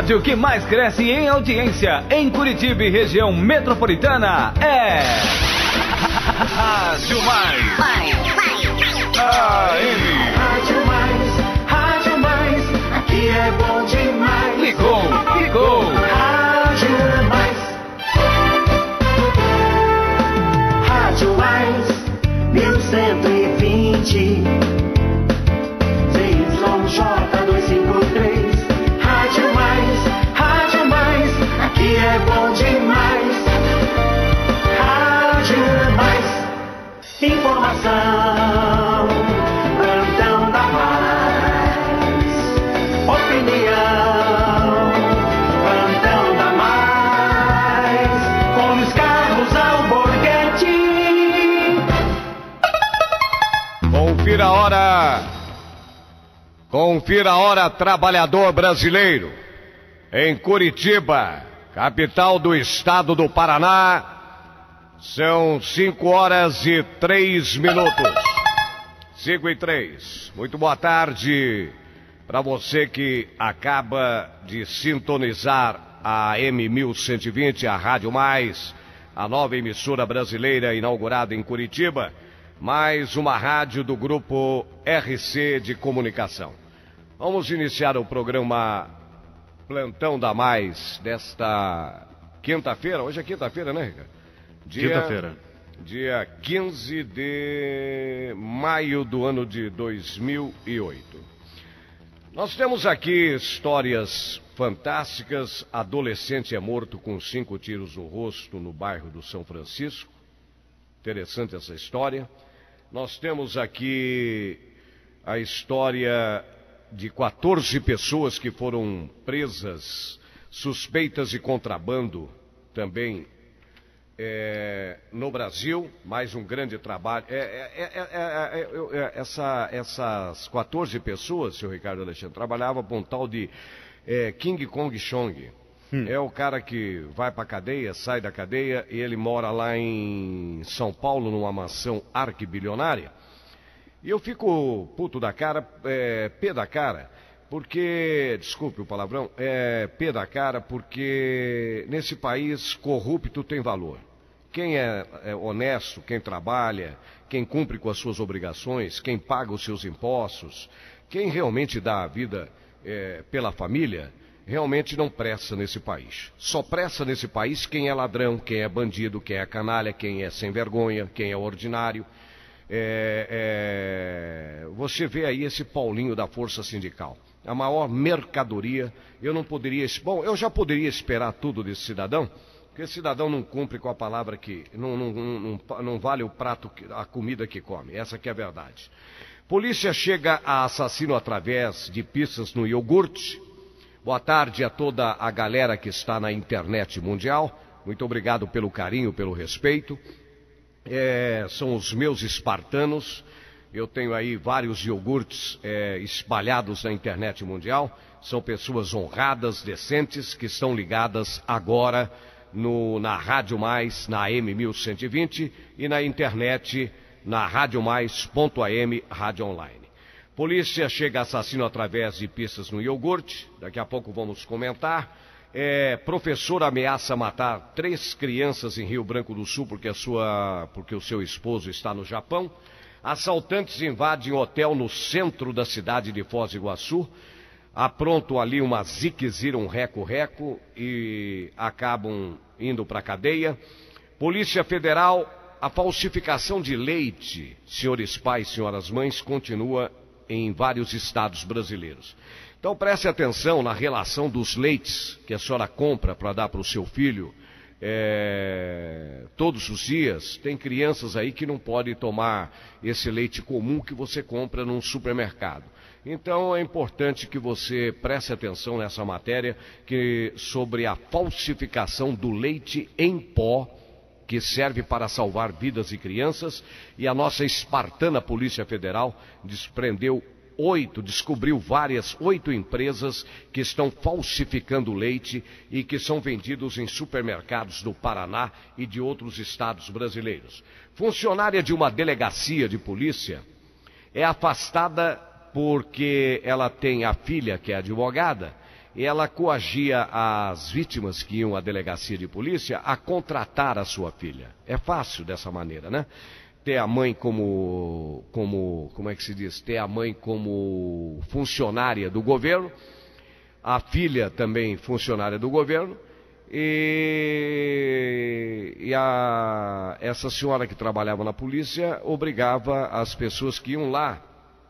rádio que mais cresce em audiência em Curitiba e região metropolitana é Rádio Mais. Rádio Mais, aqui é bom demais. Ligou. Rádio Mais. Rádio Mais, 1120. CYJ253. Rádio Mais, aqui é bom demais. Rádio Mais. Informação, plantão da Mais. Opinião, plantão da Mais. Com Luiz Carlos Alborguete. Confira a hora, trabalhador brasileiro. Em Curitiba, capital do estado do Paraná, são 5h03. 5h03. Muito boa tarde para você que acaba de sintonizar a M1120, a Rádio Mais, a nova emissora brasileira inaugurada em Curitiba. Mais uma rádio do grupo RC de Comunicação. Vamos iniciar o programa Plantão da Mais desta quinta-feira. Hoje é quinta-feira, né, Ricardo? Quinta-feira. Dia 15 de maio do ano de 2008. Nós temos aqui histórias fantásticas. Adolescente é morto com 5 tiros no rosto no bairro do São Francisco. Interessante essa história. Nós temos aqui a história de 14 pessoas que foram presas, suspeitas de contrabando também no Brasil. Mais um grande trabalho. Essas 14 pessoas, senhor Ricardo Alexandre, trabalhavam para um tal de King Kong Chong. É o cara que vai pra cadeia, sai da cadeia, e ele mora lá em São Paulo, numa mansão arquibilionária. E eu fico puto da cara, pé da cara, porque, desculpe o palavrão, pé da cara, porque nesse país corrupto tem valor. Quem é honesto, quem trabalha, quem cumpre com as suas obrigações, quem paga os seus impostos, quem realmente dá a vida pela família, realmente não presta nesse país. Só presta nesse país quem é ladrão, quem é bandido, quem é canalha, quem é sem vergonha, quem é ordinário. Você vê aí esse Paulinho da Força Sindical. A maior mercadoria. Eu já poderia esperar tudo desse cidadão, porque esse cidadão não cumpre com a palavra que não vale o prato, a comida que come. Essa que é a verdade. Polícia chega a assassino através de pistas no iogurte. Boa tarde a toda a galera que está na internet mundial. Muito obrigado pelo carinho, pelo respeito. São os meus espartanos. Eu tenho aí vários iogurtes espalhados na internet mundial. São pessoas honradas, decentes, que estão ligadas agora na Rádio Mais, na M1120 e na internet, na radiomais.am, rádio online. Polícia chega a assassino através de pistas no iogurte. Daqui a pouco vamos comentar. Professor ameaça matar 3 crianças em Rio Branco do Sul porque o seu esposo está no Japão. Assaltantes invadem hotel no centro da cidade de Foz do Iguaçu. Aprontam ali uma ziquezira, um reco-reco, e acabam indo para a cadeia. Polícia Federal, a falsificação de leite, senhores pais, senhoras mães, continua em vários estados brasileiros. Então preste atenção na relação dos leites que a senhora compra para dar para o seu filho todos os dias. Tem crianças aí que não podem tomar esse leite comum que você compra num supermercado. Então é importante que você preste atenção nessa matéria sobre a falsificação do leite em pó, que serve para salvar vidas de crianças, e a nossa espartana Polícia Federal descobriu 8 empresas que estão falsificando leite e que são vendidos em supermercados do Paraná e de outros estados brasileiros. Funcionária de uma delegacia de polícia é afastada porque ela tem a filha que é advogada e ela coagia as vítimas que iam à delegacia de polícia a contratar a sua filha. É fácil dessa maneira, né? Ter a mãe como é que se diz? Ter a mãe como funcionária do governo, a filha também funcionária do governo, essa senhora que trabalhava na polícia obrigava as pessoas que iam lá.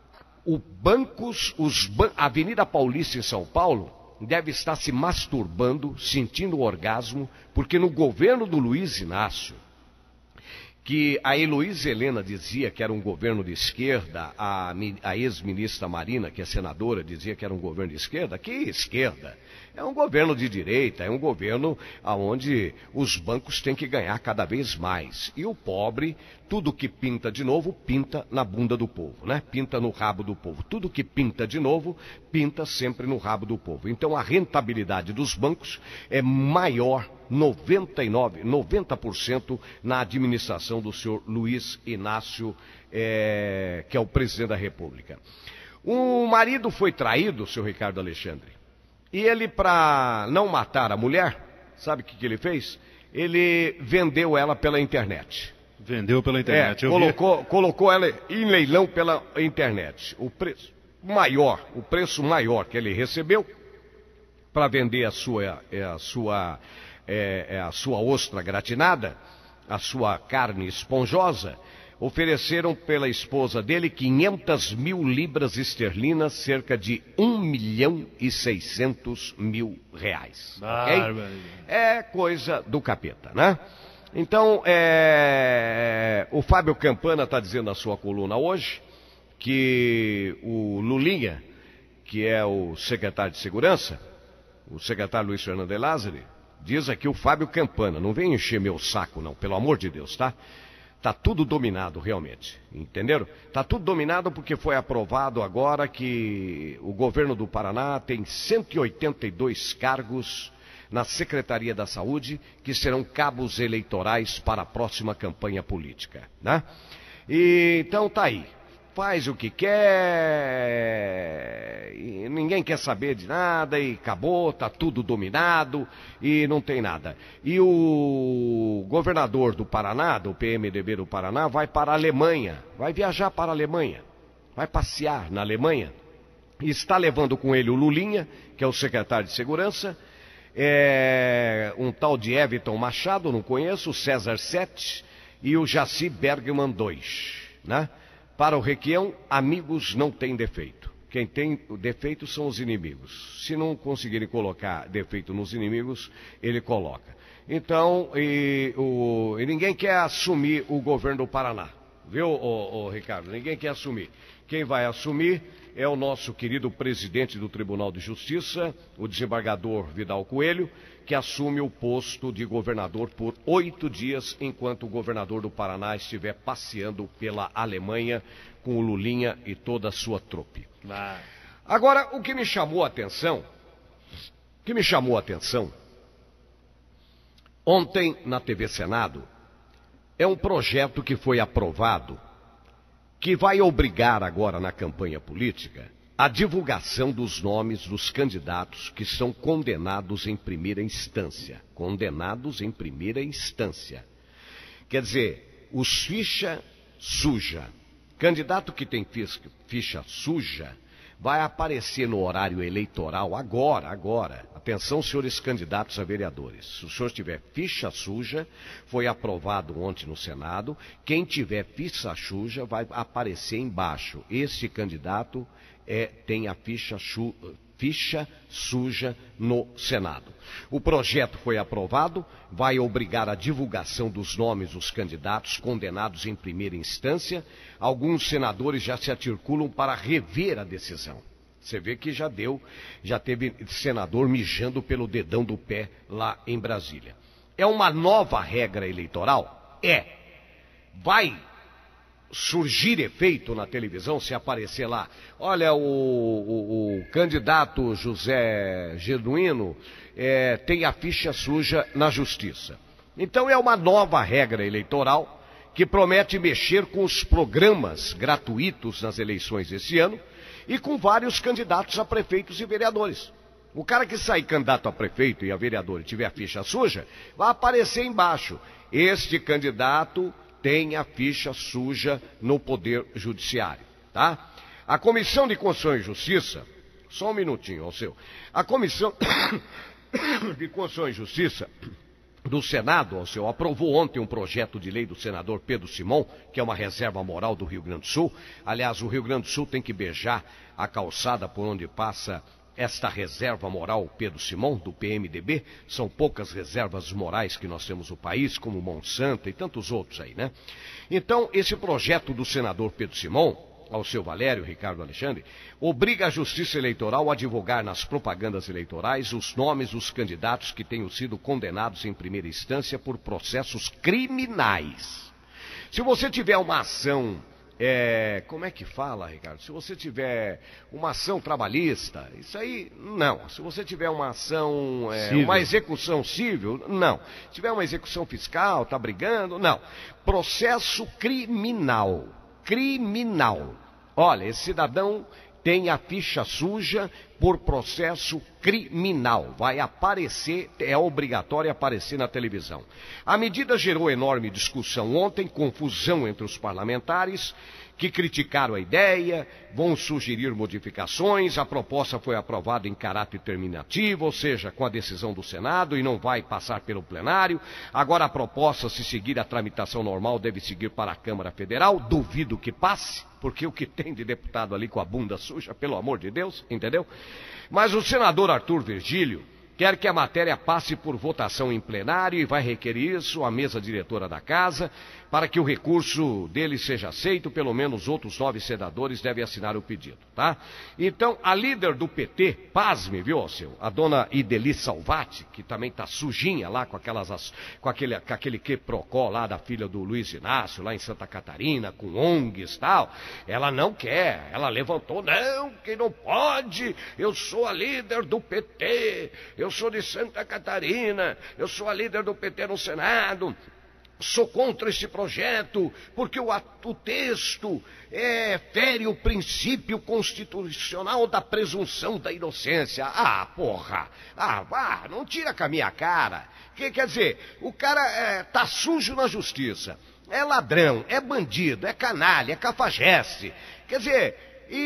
A Avenida Paulista em São Paulo deve estar se masturbando, sentindo orgasmo, porque no governo do Luiz Inácio, que a Heloísa Helena dizia que era um governo de esquerda, a ex-ministra Marina, que é senadora, dizia que era um governo de esquerda. Que esquerda? É um governo de direita, é um governo onde os bancos têm que ganhar cada vez mais. E o pobre, tudo que pinta de novo, pinta na bunda do povo, né? Pinta no rabo do povo. Tudo que pinta de novo, pinta sempre no rabo do povo. Então a rentabilidade dos bancos é maior, 90% na administração do senhor Luiz Inácio, que é o presidente da República. O marido foi traído, senhor Ricardo Alexandre. E ele, para não matar a mulher, sabe o que ele fez? Ele vendeu ela pela internet. Vendeu pela internet, colocou ela em leilão pela internet. O preço maior que ele recebeu para vender a sua ostra gratinada, a sua carne esponjosa, ofereceram pela esposa dele 500 mil libras esterlinas, cerca de 1.600.000 reais. Okay? É coisa do capeta, né? Então, o Fábio Campana está dizendo na sua coluna hoje que o Lulinha, que é o secretário de Segurança, o secretário Luiz Fernando de Lázari, diz aqui o Fábio Campana, não vem encher meu saco não, pelo amor de Deus, tá? Tá tudo dominado realmente, entenderam? Tá tudo dominado porque foi aprovado agora que o governo do Paraná tem 182 cargos na Secretaria da Saúde que serão cabos eleitorais para a próxima campanha política, né? E, então tá aí. Faz o que quer, e ninguém quer saber de nada, e acabou, tá tudo dominado, e não tem nada. E o governador do Paraná, do PMDB do Paraná, vai para a Alemanha, vai viajar para a Alemanha, vai passear na Alemanha, e está levando com ele o Lulinha, que é o secretário de Segurança, um tal de Everton Machado, não conheço, o César Sete, e o Jaci Bergman II, né? Para o Requião, amigos não têm defeito. Quem tem defeito são os inimigos. Se não conseguirem colocar defeito nos inimigos, ele coloca. Então, e ninguém quer assumir o governo do Paraná. Viu, Ricardo? Ninguém quer assumir. Quem vai assumir é o nosso querido presidente do Tribunal de Justiça, o desembargador Vidal Coelho, que assume o posto de governador por 8 dias, enquanto o governador do Paraná estiver passeando pela Alemanha com o Lulinha e toda a sua trupe. Agora, o que me chamou a atenção, ontem na TV Senado, é um projeto que foi aprovado, que vai obrigar agora na campanha política a divulgação dos nomes dos candidatos que são condenados em primeira instância. Quer dizer, os ficha suja. Candidato que tem ficha suja vai aparecer no horário eleitoral agora. Atenção, senhores candidatos a vereadores. Se o senhor tiver ficha suja, foi aprovado ontem no Senado, quem tiver ficha suja vai aparecer embaixo. Esse candidato tem a ficha suja no Senado. O projeto foi aprovado, vai obrigar a divulgação dos nomes dos candidatos condenados em primeira instância. Alguns senadores já se articulam para rever a decisão. Você vê que já teve senador mijando pelo dedão do pé lá em Brasília. É uma nova regra eleitoral? Vai surgir efeito na televisão se aparecer lá. Olha, o candidato José Genuíno tem a ficha suja na justiça. Então é uma nova regra eleitoral que promete mexer com os programas gratuitos nas eleições esse ano e com vários candidatos a prefeitos e vereadores. O cara que sair candidato a prefeito e a vereador e tiver a ficha suja, vai aparecer embaixo. Este candidato tem a ficha suja no Poder Judiciário, tá? A Comissão de Constituição e Justiça, só um minutinho, Alceu. A Comissão de Constituição e Justiça do Senado, Alceu, aprovou ontem um projeto de lei do senador Pedro Simão, que é uma reserva moral do Rio Grande do Sul. Aliás, o Rio Grande do Sul tem que beijar a calçada por onde passa esta reserva moral Pedro Simão, do PMDB. São poucas reservas morais que nós temos no país, como Monsanto e tantos outros aí, né? Então, esse projeto do senador Pedro Simão, ao seu Valério, Ricardo Alexandre, obriga a Justiça Eleitoral a divulgar nas propagandas eleitorais os nomes dos candidatos que tenham sido condenados em primeira instância por processos criminais. Se você tiver uma ação, como é que fala, Ricardo? Se você tiver uma ação trabalhista, isso aí, não. Se você tiver uma ação, uma execução civil, não. Se tiver uma execução fiscal, tá brigando, não. Processo criminal. Olha, esse cidadão tem a ficha suja por processo criminal. Vai aparecer, é obrigatório aparecer na televisão. A medida gerou enorme discussão ontem, confusão entre os parlamentares, que criticaram a ideia, vão sugerir modificações. A proposta foi aprovada em caráter terminativo, ou seja, com a decisão do Senado, e não vai passar pelo plenário. Agora a proposta, se seguir a tramitação normal, deve seguir para a Câmara Federal. Duvido que passe, porque o que tem de deputado ali com a bunda suja, pelo amor de Deus, entendeu? Mas o senador Arthur Virgílio quer que a matéria passe por votação em plenário e vai requerer isso à mesa diretora da casa. Para que o recurso dele seja aceito, pelo menos outros 9 senadores devem assinar o pedido, tá? Então, a líder do PT, pasme, viu, Alceu? A dona Ideli Salvati, que também tá sujinha lá com aquele queprocó lá da filha do Luiz Inácio, lá em Santa Catarina, com ONGs e tal, ela não quer, ela levantou, não, que não pode, eu sou a líder do PT, eu sou de Santa Catarina, eu sou a líder do PT no Senado, sou contra esse projeto, porque o texto fere o princípio constitucional da presunção da inocência. Ah, porra! Não tira com a minha cara. Quer dizer, o cara tá sujo na justiça, é ladrão, é bandido, é canalha, é cafajeste. Quer dizer,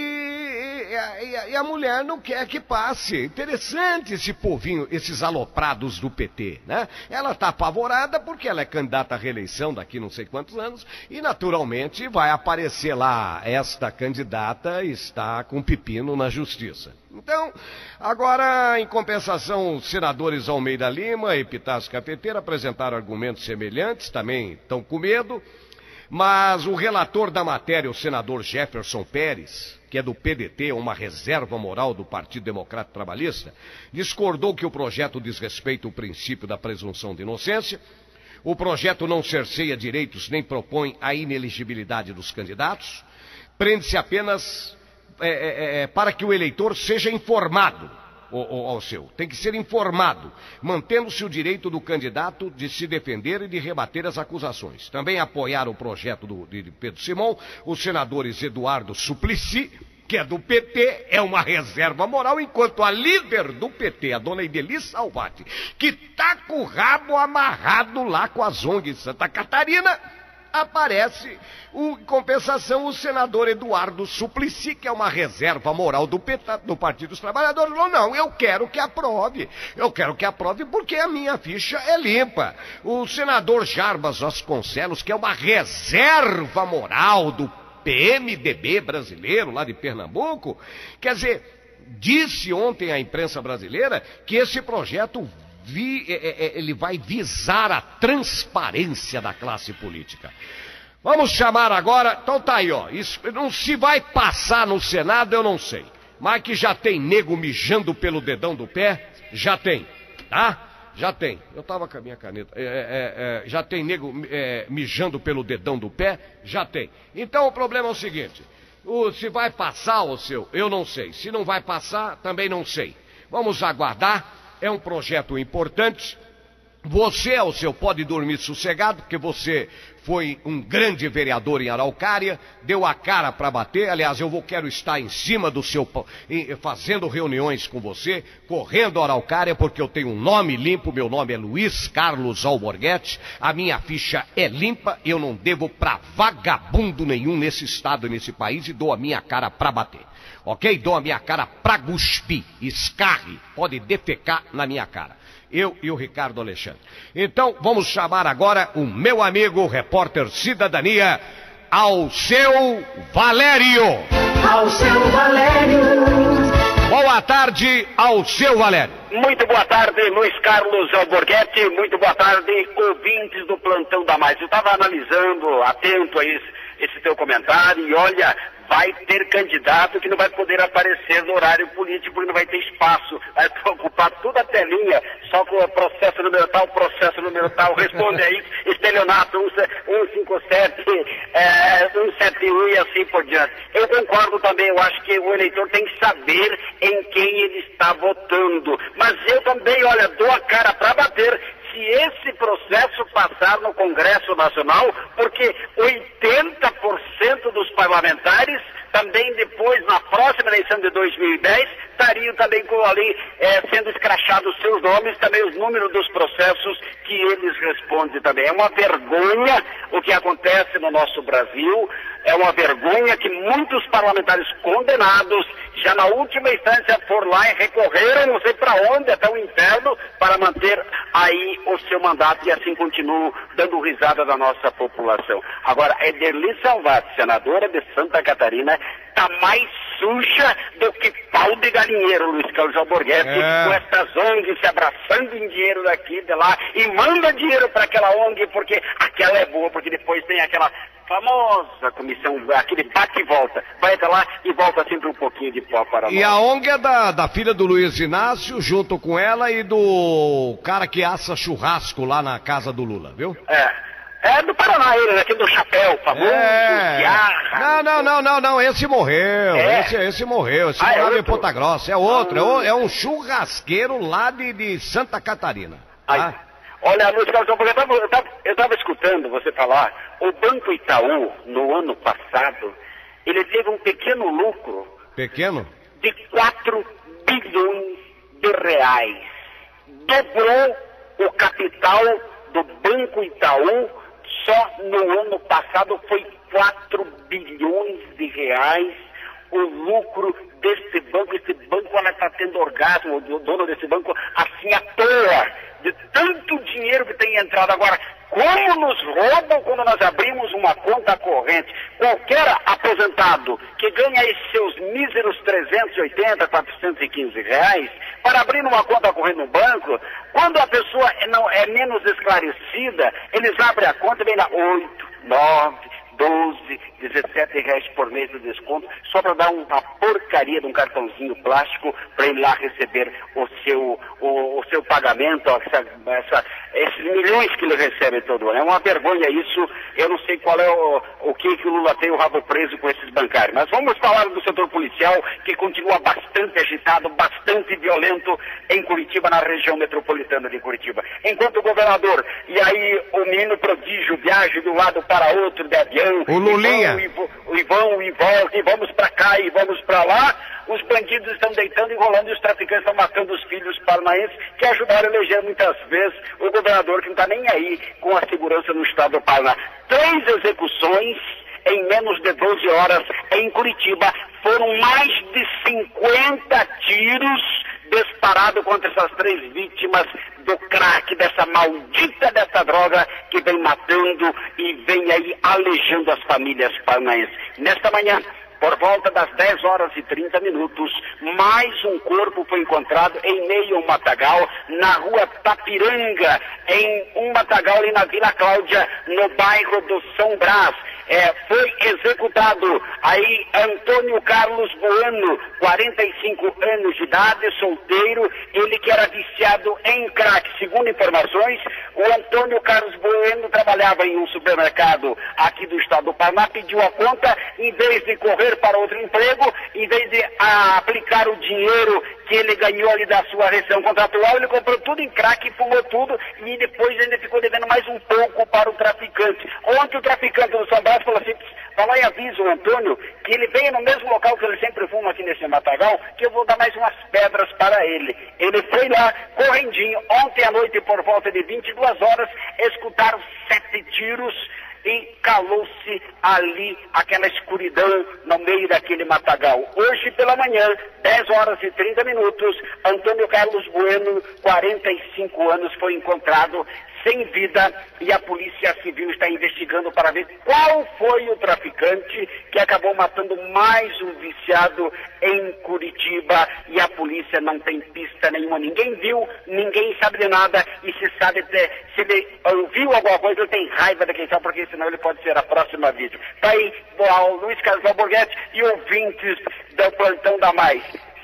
e a mulher não quer que passe. Interessante esse povinho, esses aloprados do PT, né? Ela está apavorada porque ela é candidata à reeleição daqui não sei quantos anos e naturalmente vai aparecer lá, esta candidata está com pepino na justiça. Então, agora, em compensação, os senadores Almeida Lima e Epitácio Cafeteira apresentaram argumentos semelhantes, também estão com medo. Mas o relator da matéria, o senador Jefferson Pérez, que é do PDT, uma reserva moral do Partido Democrata Trabalhista, discordou que o projeto diz respeito ao princípio da presunção de inocência. O projeto não cerceia direitos nem propõe a ineligibilidade dos candidatos. Prende-se apenas para que o eleitor seja informado. Alceu, tem que ser informado, mantendo-se o direito do candidato de se defender e de rebater as acusações. Também apoiaram o projeto de Pedro Simão os senadores Eduardo Suplicy, que é do PT, é uma reserva moral, enquanto a líder do PT, a dona Ideli Salvati, que tá com o rabo amarrado lá com as ONGs de Santa Catarina, aparece, em compensação, o senador Eduardo Suplicy, que é uma reserva moral do Partido dos Trabalhadores, falou, não, eu quero que aprove porque a minha ficha é limpa. O senador Jarbas Vasconcelos, que é uma reserva moral do PMDB brasileiro, lá de Pernambuco, quer dizer, disse ontem à imprensa brasileira que esse projeto ele vai visar a transparência da classe política. Vamos chamar agora, então tá aí, ó, isso, não se vai passar no Senado, eu não sei, mas que já tem nego mijando pelo dedão do pé, já tem, tá? Já tem, eu tava com a minha caneta, já tem nego mijando pelo dedão do pé, já tem. Então o problema é o seguinte, se vai passar, eu não sei, se não vai passar, também não sei. Vamos aguardar. É um projeto importante, Você, Alceu, pode dormir sossegado, porque você foi um grande vereador em Araucária, deu a cara para bater. Aliás, quero estar em cima do seu, fazendo reuniões com você, correndo a Araucária, porque eu tenho um nome limpo. Meu nome é Luiz Carlos Alborguete, a minha ficha é limpa, eu não devo pra vagabundo nenhum nesse estado, nesse país, e dou a minha cara para bater. Ok? Dou a minha cara pra cuspir, escarre, pode defecar na minha cara. Eu e o Ricardo Alexandre. Então, vamos chamar agora o meu amigo, repórter Cidadania, Alceu Valério. Alceu Valério. Boa tarde, Alceu Valério. Muito boa tarde, Luiz Carlos Alborguete. Muito boa tarde, ouvintes do Plantão da Mais. Eu estava analisando, atento a esse teu comentário, e olha, vai ter candidato que não vai poder aparecer no horário político, porque não vai ter espaço, vai ocupar toda a telinha, só com o processo número tal, responde aí, estelionato 157, 171 e assim por diante. Eu concordo também, eu acho que o eleitor tem que saber em quem ele está votando, mas eu também, olha, dou a cara para bater se esse processo passar no Congresso Nacional, porque 80% dos parlamentares também depois, na próxima eleição de 2010, estariam também sendo escrachados seus nomes, também os números dos processos que eles respondem também. É uma vergonha o que acontece no nosso Brasil, é uma vergonha que muitos parlamentares condenados, já na última instância, foram lá e recorreram, não sei para onde, até o inferno, para manter aí o seu mandato, e assim continuam dando risada da nossa população. Agora, Ederli Salvati, senadora de Santa Catarina, está mais suja do que pau de galinheiro, Luiz Carlos Alborguete, com essas ONGs se abraçando em dinheiro daqui e de lá, e manda dinheiro para aquela ONG, porque aquela é boa, porque depois tem aquela famosa comissão, aquele bate e volta, vai até lá e volta sempre um pouquinho de pó para nós. E a ONG é da filha do Luiz Inácio, junto com ela, e do cara que assa churrasco lá na casa do Lula, viu? É do Paraná, ele, aqui do chapéu, famoso. Não, esse morreu. Esse morreu. Esse morava em Ponta Grossa. É outro, é um churrasqueiro lá de Santa Catarina. Tá? Olha, Luiz Carlos, eu estava escutando você falar, o Banco Itaú, no ano passado, ele teve um pequeno lucro. Pequeno? De 4 bilhões de reais. Dobrou o capital do Banco Itaú. Só no ano passado foi 4 bilhões de reais o lucro desse banco. Esse banco, ela está tendo orgasmo, o dono desse banco, assim à toa, de tanto dinheiro que tem entrado. Agora, como nos roubam quando nós abrimos uma conta corrente? Qualquer aposentado que ganha esses seus míseros 380, 415 reais, para abrir uma conta corrente no banco, quando a pessoa não é menos esclarecida, eles abrem a conta e vem lá 8, 9, 12, 17 reais por mês de desconto, só para dar uma porcaria de um cartãozinho plástico para ele lá receber o seu pagamento, esses milhões que ele recebe todo ano. É uma vergonha isso. Eu não sei qual é o que o Lula tem o rabo preso com esses bancários. Mas vamos falar do setor policial, que continua bastante agitado, bastante violento em Curitiba, na região metropolitana de Curitiba. Enquanto o governador e aí o menino prodígio viaja de um lado para outro de avião, o Lulinha, e vão e voltam, e vamos para cá e vamos para lá, os bandidos estão deitando e rolando, e os traficantes estão matando os filhos paranaenses que ajudaram a eleger muitas vezes o governador, que não está nem aí com a segurança no estado do Paraná. 3 execuções em menos de 12 horas em Curitiba. Foram mais de 50 tiros disparados contra essas 3 vítimas do crack, dessa maldita dessa droga que vem matando e vem aí alejando as famílias paranaenses. Nesta manhã, por volta das 10 horas e 30 minutos, mais um corpo foi encontrado em meio a um matagal, na rua Tapiranga, em um matagal ali na Vila Cláudia, no bairro do São Brás. Foi executado aí Antônio Carlos Bueno, 45 anos de idade, solteiro, ele que era viciado em crack. Segundo informações, o Antônio Carlos Bueno trabalhava em um supermercado aqui do estado do Paraná, pediu a conta, em vez de correr para outro emprego, em vez de aplicar o dinheiro que ele ganhou ali da sua rescisão contratual, ele comprou tudo em crack, fumou tudo e depois ainda ficou devendo mais um pouco para o traficante. Ontem o traficante do São Brás falou assim, vai lá e avisa o Antônio que ele venha no mesmo local que ele sempre fuma aqui nesse matagal, que eu vou dar mais umas pedras para ele. Ele foi lá, correndinho, ontem à noite por volta de 22 horas, escutaram 7 tiros e calou-se ali aquela escuridão no meio daquele matagal. Hoje pela manhã, 10 horas e 30 minutos, Antônio Carlos Bueno, 45 anos, foi encontrado sem vida e a Polícia Civil está investigando para ver qual foi o traficante que acabou matando mais um viciado em Curitiba e a polícia não tem pista nenhuma. Ninguém viu, ninguém sabe de nada e se sabe se ele ouviu alguma coisa, ele tem raiva de quem sabe, porque senão ele pode ser a próxima vítima. Está aí o Luiz Carlos Alborguete e ouvintes do Plantão da Mais.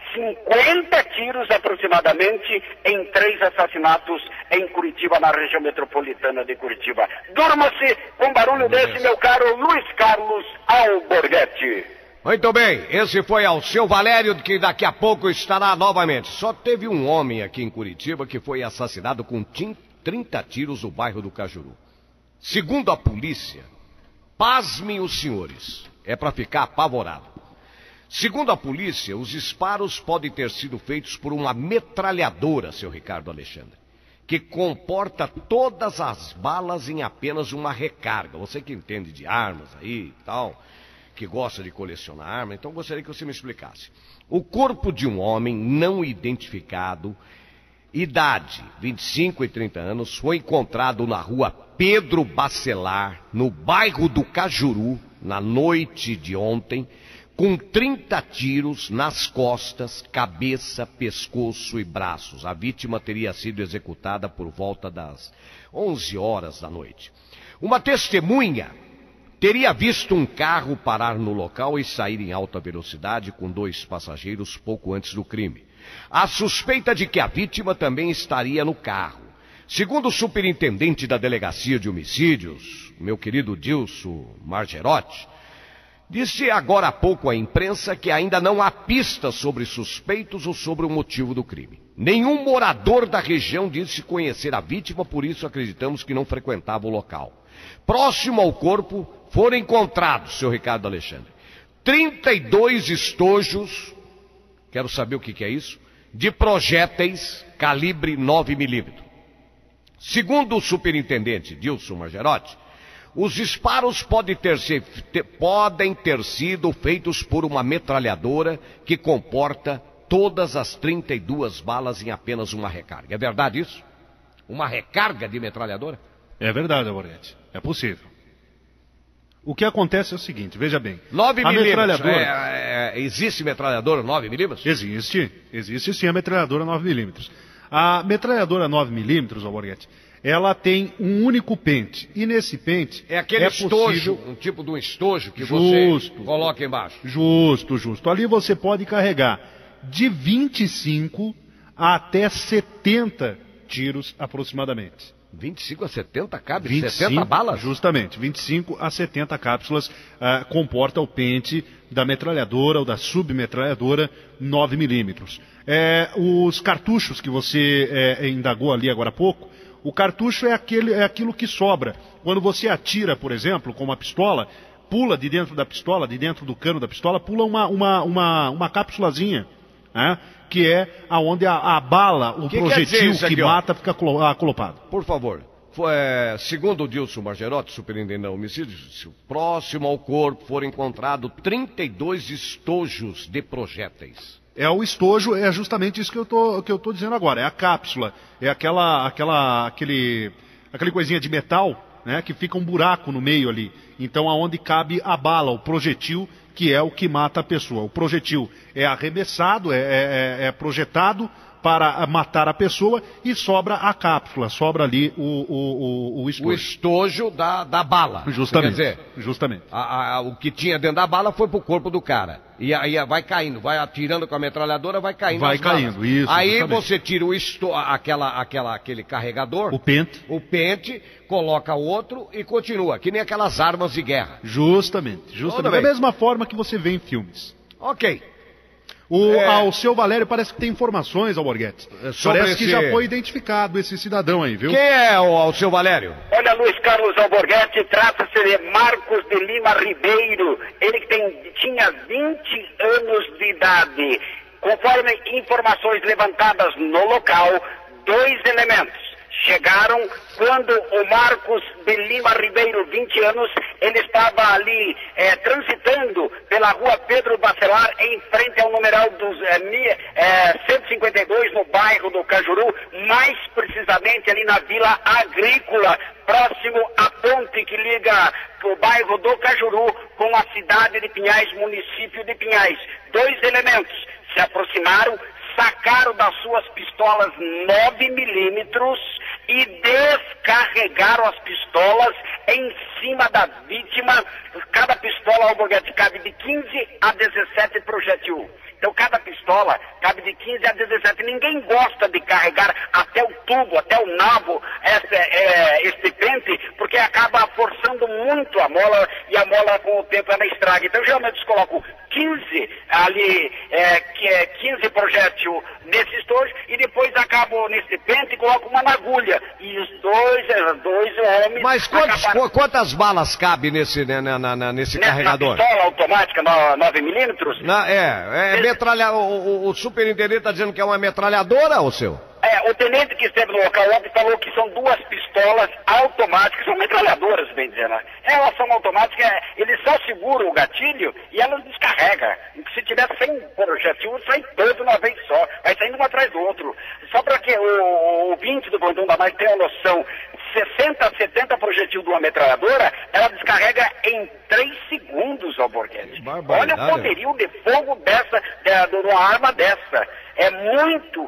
50 tiros aproximadamente em 3 assassinatos em Curitiba, na região metropolitana de Curitiba. Durma-se com barulho desse, meu caro Luiz Carlos Alborguete. Muito bem, esse foi ao seu Valério, que daqui a pouco estará novamente. Só teve um homem aqui em Curitiba que foi assassinado com 30 tiros no bairro do Cajuru. Segundo a polícia, pasmem os senhores, é para ficar apavorado. Segundo a polícia, os disparos podem ter sido feitos por uma metralhadora, seu Ricardo Alexandre, que comporta todas as balas em apenas uma recarga. Você que entende de armas aí e tal, que gosta de colecionar armas, então gostaria que você me explicasse. O corpo de um homem não identificado, idade 25 e 30 anos, foi encontrado na rua Pedro Bacelar, no bairro do Cajuru, na noite de ontem, com 30 tiros nas costas, cabeça, pescoço e braços. A vítima teria sido executada por volta das 11 horas da noite. Uma testemunha teria visto um carro parar no local e sair em alta velocidade com 2 passageiros pouco antes do crime. A suspeita de que a vítima também estaria no carro. Segundo o superintendente da Delegacia de Homicídios, meu querido Dilson Margerotti, disse agora há pouco à imprensa que ainda não há pistas sobre suspeitos ou sobre o motivo do crime. Nenhum morador da região disse conhecer a vítima, por isso acreditamos que não frequentava o local. Próximo ao corpo foram encontrados, seu Ricardo Alexandre, 32 estojos, quero saber o que é isso, de projéteis calibre 9mm. Segundo o superintendente Dilson Margerotti, os disparos podem ter sido feitos por uma metralhadora que comporta todas as 32 balas em apenas uma recarga. É verdade isso? Uma recarga de metralhadora? É verdade, Alborguete. É possível. O que acontece é o seguinte, veja bem. 9mm. A metralhadora... existe metralhadora 9mm? Existe sim a metralhadora 9mm. A metralhadora 9mm, Alborguete, ela tem um único pente. E nesse pente... É aquele estojo, um tipo de um estojo que você coloca embaixo. Justo. Ali você pode carregar de 25 até 70 tiros aproximadamente. 25 a 70 cabe 70 balas? Justamente, 25 a 70 cápsulas comporta o pente da metralhadora ou da submetralhadora 9mm. Os cartuchos que você indagou ali agora há pouco, o cartucho é aquilo que sobra. Quando você atira, por exemplo, com uma pistola, pula de dentro da pistola, de dentro do cano da pistola, pula uma cápsulazinha, né? Que é aonde a bala, o projetil que mata, fica acolopado. Por favor, segundo o Dilson Margerotti, superintendente da homicídios, próximo ao corpo foram encontrados 32 estojos de projéteis. O estojo é justamente isso que eu tô dizendo agora. É a cápsula, é aquele coisinha de metal, né, que fica um buraco no meio ali. Então, aonde cabe a bala, o projetil, que é o que mata a pessoa. O projetil é arremessado, é projetado para matar a pessoa e sobra a cápsula, sobra ali o estojo. O estojo da bala. Justamente. Quer dizer, justamente. O que tinha dentro da bala foi pro corpo do cara. E aí vai caindo, vai atirando com a metralhadora, vai caindo. Vai caindo, balas. Isso. Aí justamente. Você tira aquele carregador. O pente. Coloca outro e continua, que nem aquelas armas de guerra. Justamente. Da mesma forma que você vê em filmes. Ok. Ao seu Valério parece que tem informações, Alborguete. Parece que já foi identificado esse cidadão aí, viu? Quem é o Alceu Valério? Olha, Luiz Carlos Alborguete, trata-se de Marcos de Lima Ribeiro. Ele que tinha 20 anos de idade. Conforme informações levantadas no local, 2 elementos chegaram quando o Marcos de Lima Ribeiro, 20 anos, ele estava ali transitando pela rua Pedro Bacelar, em frente ao numeral dos 152, no bairro do Cajuru, mais precisamente ali na Vila Agrícola, próximo à ponte que liga o bairro do Cajuru com a cidade de Pinhais, município de Pinhais. 2 elementos se aproximaram, sacaram das suas pistolas 9 milímetros e descarregaram as pistolas em cima da vítima. Cada pistola, Alborguete, cabe de 15 a 17 projétil. Então cada pistola cabe de 15 a 17. Ninguém gosta de carregar até o tubo, até o nabo, este pente, porque acaba forçando muito a mola e a mola com o tempo ela estraga. Então geralmente eles colocam 15 ali, 15 projétil nesse estojo e depois acabam nesse pente e colocam uma na agulha. E os dois homens... Mas quantas balas cabem nesse carregador? Pistola automática 9 milímetros? O superintendente está dizendo que é uma metralhadora, ou seu? O tenente que esteve no local ontem falou que são 2 pistolas automáticas, são metralhadoras, bem dizendo. Elas são automáticas, ele só segura o gatilho e elas descarregam. Se tiver 100 projetil, sai todo uma vez só, vai saindo um atrás do outro. Só para que o ouvinte do Plantão da Mais tenha noção, 60 a 70 projetil de uma metralhadora, ela descarrega em 3 segundos, Alborguete. Olha o poderio de fogo de uma arma dessa. É muito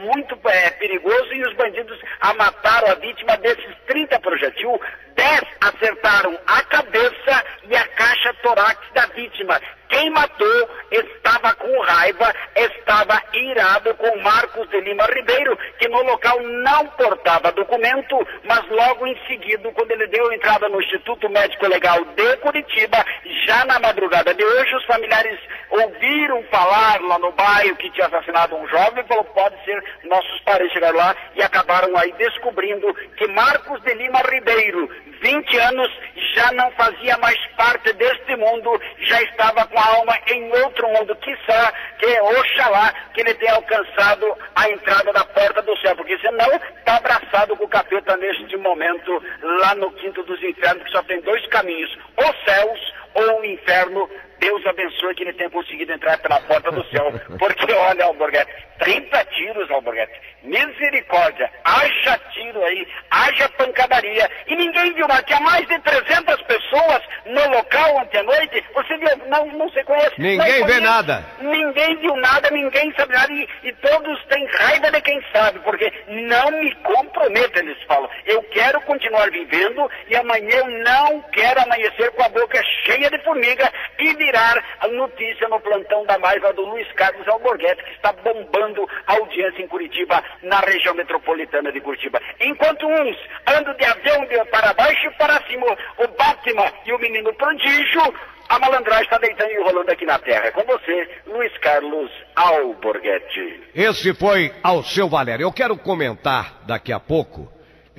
perigoso e os bandidos mataram a vítima desses 30 projetil. 10 acertaram a cabeça e a caixa torácica da vítima. Quem matou estava com raiva, estava irado com Marcos de Lima Ribeiro, que no local não portava documento, mas logo em seguida, quando ele deu entrada no Instituto Médico Legal de Curitiba, já na madrugada de hoje, os familiares ouviram falar lá no bairro que tinha assassinado um jovem, falou, pode ser, nossos parentes chegaram lá e acabaram aí descobrindo que Marcos de Lima Ribeiro, 20 anos, já não fazia mais parte deste mundo, já estava com a alma em outro mundo, quiçá, oxalá, que ele tenha alcançado a entrada da porta do céu, porque senão está abraçado com o capeta neste momento, lá no quinto dos infernos, que só tem 2 caminhos, os céus ou o inferno. Deus abençoe que ele tenha conseguido entrar pela porta do céu, porque olha, Alborguete, 30 tiros, Alborguete, misericórdia, haja tiro aí, haja pancadaria, e ninguém viu nada, tinha mais de 300 pessoas no local ontem à noite, você viu, não se conhece. Ninguém vê nada. Ninguém viu nada, ninguém sabe nada, e todos têm raiva de quem sabe, porque não me comprometa, eles falam, eu quero continuar vivendo, e amanhã eu não quero amanhecer com a boca cheia de formiga, e virar a notícia no Plantão da Mais do Luiz Carlos Alborguete, que está bombando a audiência em Curitiba, na região metropolitana de Curitiba. Enquanto uns andam de avião para baixo e para cima, o Batman e o menino prodígio, a malandragem está deitando e rolando aqui na terra. É com você, Luiz Carlos Alborguete. Esse foi Alceu Valério. Eu quero comentar daqui a pouco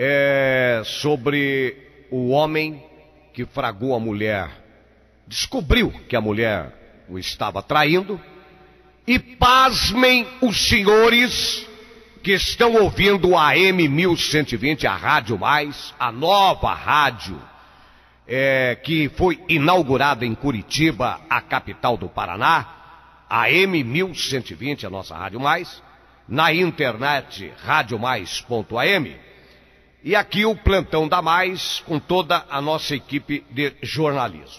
sobre o homem que fragou a mulher, descobriu que a mulher o estava traindo, e pasmem os senhores que estão ouvindo a AM 1120, a Rádio Mais, a nova rádio que foi inaugurada em Curitiba, a capital do Paraná, a AM 1120, a nossa Rádio Mais, na internet radiomais.am, e aqui o Plantão da Mais com toda a nossa equipe de jornalismo.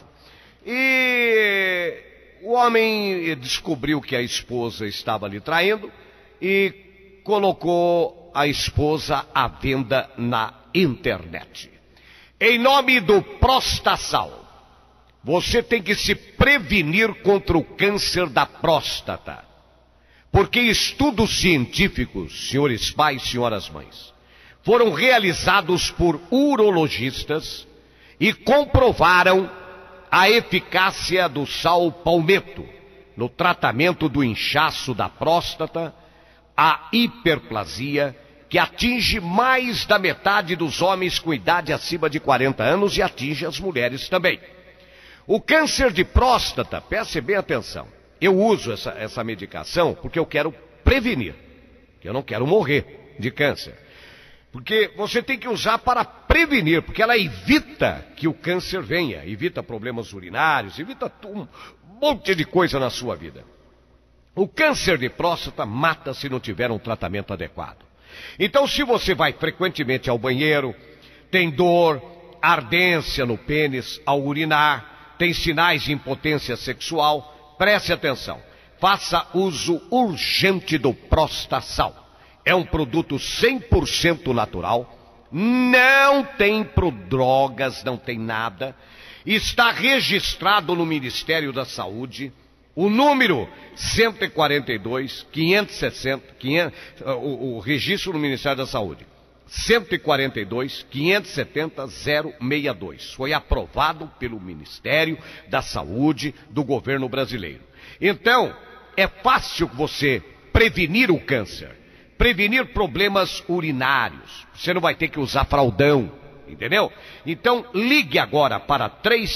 E o homem descobriu que a esposa estava lhe traindo e colocou a esposa à venda na internet. Em nome do Prostasal, você tem que se prevenir contra o câncer da próstata, porque estudos científicos, senhores pais, senhoras mães, foram realizados por urologistas e comprovaram a eficácia do sal palmeto no tratamento do inchaço da próstata, a hiperplasia, que atinge mais da metade dos homens com idade acima de 40 anos e atinge as mulheres também. O câncer de próstata, preste bem atenção, eu uso essa medicação porque eu quero prevenir, eu não quero morrer de câncer. Porque você tem que usar para prevenir, porque ela evita que o câncer venha, evita problemas urinários, evita um monte de coisa na sua vida. O câncer de próstata mata se não tiver um tratamento adequado. Então, se você vai frequentemente ao banheiro, tem dor, ardência no pênis ao urinar, tem sinais de impotência sexual, preste atenção. Faça uso urgente do Prostasal. É um produto 100% natural, não tem drogas, não tem nada. Está registrado no Ministério da Saúde. O número 142, 560, o registro no Ministério da Saúde, 142, 570, 062. Foi aprovado pelo Ministério da Saúde do governo brasileiro. Então, é fácil você prevenir o câncer, prevenir problemas urinários. Você não vai ter que usar fraldão, entendeu? Então, ligue agora para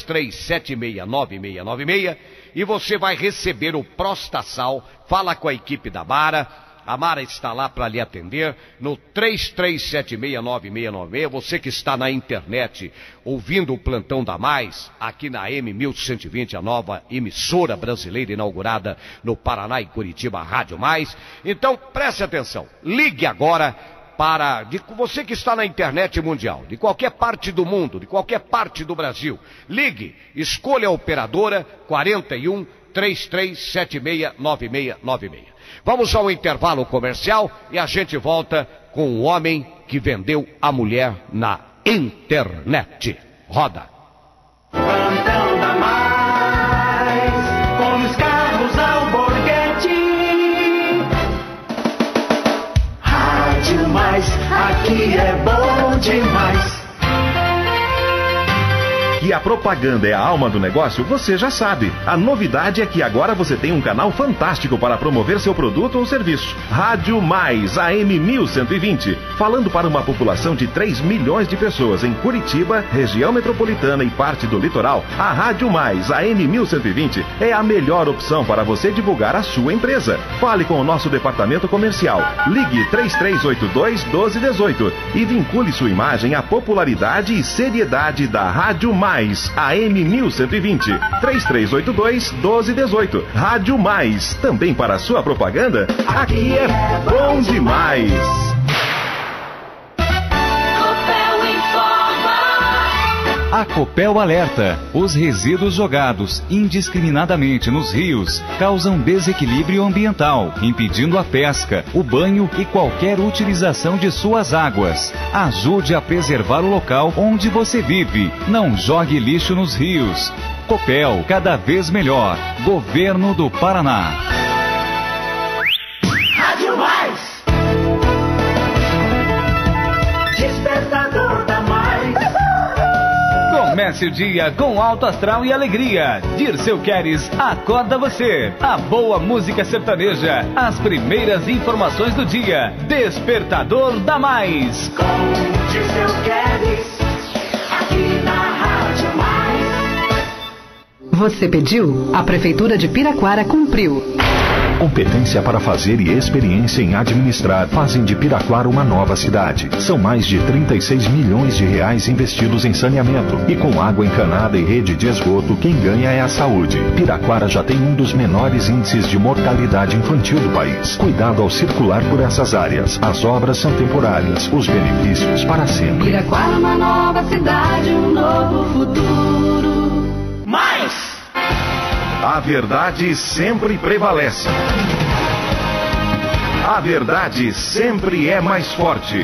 33769696 e você vai receber o Prostasal. Fala com a equipe da Mara. A Mara está lá para lhe atender no 33769696. Você que está na internet ouvindo o Plantão da Mais, aqui na M1120, a nova emissora brasileira inaugurada no Paraná e Curitiba, Rádio Mais. Então, preste atenção. Ligue agora para você que está na internet mundial, de qualquer parte do mundo, de qualquer parte do Brasil. Ligue, escolha a operadora 41 33769696. Vamos ao intervalo comercial e a gente volta com o homem que vendeu a mulher na internet. Roda. Plantão da Mais, com Luiz Carlos Alborguete. Rádio Mais, aqui é bom demais. Que a propaganda é a alma do negócio, você já sabe. A novidade é que agora você tem um canal fantástico para promover seu produto ou serviço. Rádio Mais, AM 1120. Falando para uma população de 3 milhões de pessoas em Curitiba, região metropolitana e parte do litoral, a Rádio Mais, AM 1120, é a melhor opção para você divulgar a sua empresa. Fale com o nosso departamento comercial. Ligue 3382-1218 e vincule sua imagem à popularidade e seriedade da Rádio Mais, AM 1120, 3382-1218. Rádio Mais, também para a sua propaganda, aqui é bom demais. A Copel alerta: os resíduos jogados indiscriminadamente nos rios causam desequilíbrio ambiental, impedindo a pesca, o banho e qualquer utilização de suas águas. Ajude a preservar o local onde você vive. Não jogue lixo nos rios. Copel, cada vez melhor. Governo do Paraná. Rádio Mais. Despertador da Mais. Comece o dia com alto astral e alegria. Dirceu Queres acorda você. A boa música sertaneja. As primeiras informações do dia. Despertador da Mais. Com Dirceu Queres, aqui na Rádio Mais. Você pediu? A Prefeitura de Piraquara cumpriu. Competência para fazer e experiência em administrar fazem de Piraquara uma nova cidade. São mais de 36 milhões de reais investidos em saneamento. E com água encanada e rede de esgoto, quem ganha é a saúde. Piraquara já tem um dos menores índices de mortalidade infantil do país. Cuidado ao circular por essas áreas. As obras são temporárias, os benefícios para sempre. Piraquara, uma nova cidade, um novo futuro. Mais! A verdade sempre prevalece. A verdade sempre é mais forte.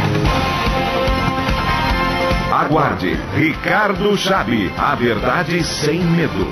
Aguarde. Ricardo Chabe. A verdade sem medo.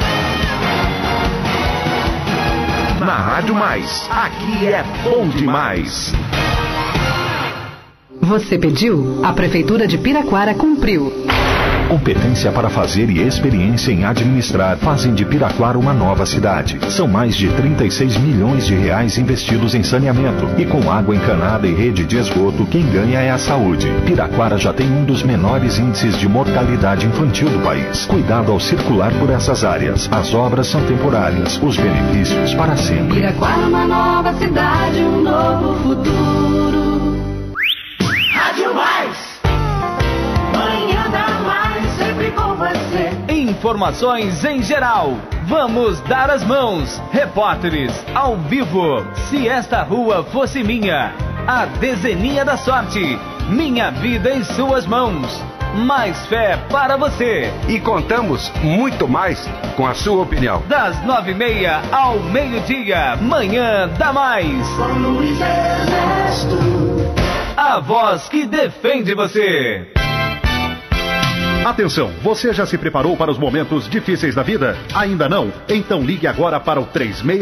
Na Rádio Mais. Aqui é bom demais. Você pediu, a Prefeitura de Piraquara cumpriu. Competência para fazer e experiência em administrar fazem de Piraquara uma nova cidade. São mais de 36 milhões de reais investidos em saneamento. E com água encanada e rede de esgoto, quem ganha é a saúde. Piraquara já tem um dos menores índices de mortalidade infantil do país. Cuidado ao circular por essas áreas. As obras são temporárias, os benefícios para sempre. Piraquara, uma nova cidade, um novo futuro. Rádio Mais. Manhã da Mais, sempre com você. Informações em geral. Vamos dar as mãos. Repórteres ao vivo. Se esta rua fosse minha. A dezeninha da sorte. Minha vida em suas mãos. Mais fé para você. E contamos muito mais com a sua opinião. Das 9h30 ao meio-dia. Manhã da Mais. Com Luiz Ernesto. A voz que defende você. Atenção, você já se preparou para os momentos difíceis da vida? Ainda não? Então ligue agora para o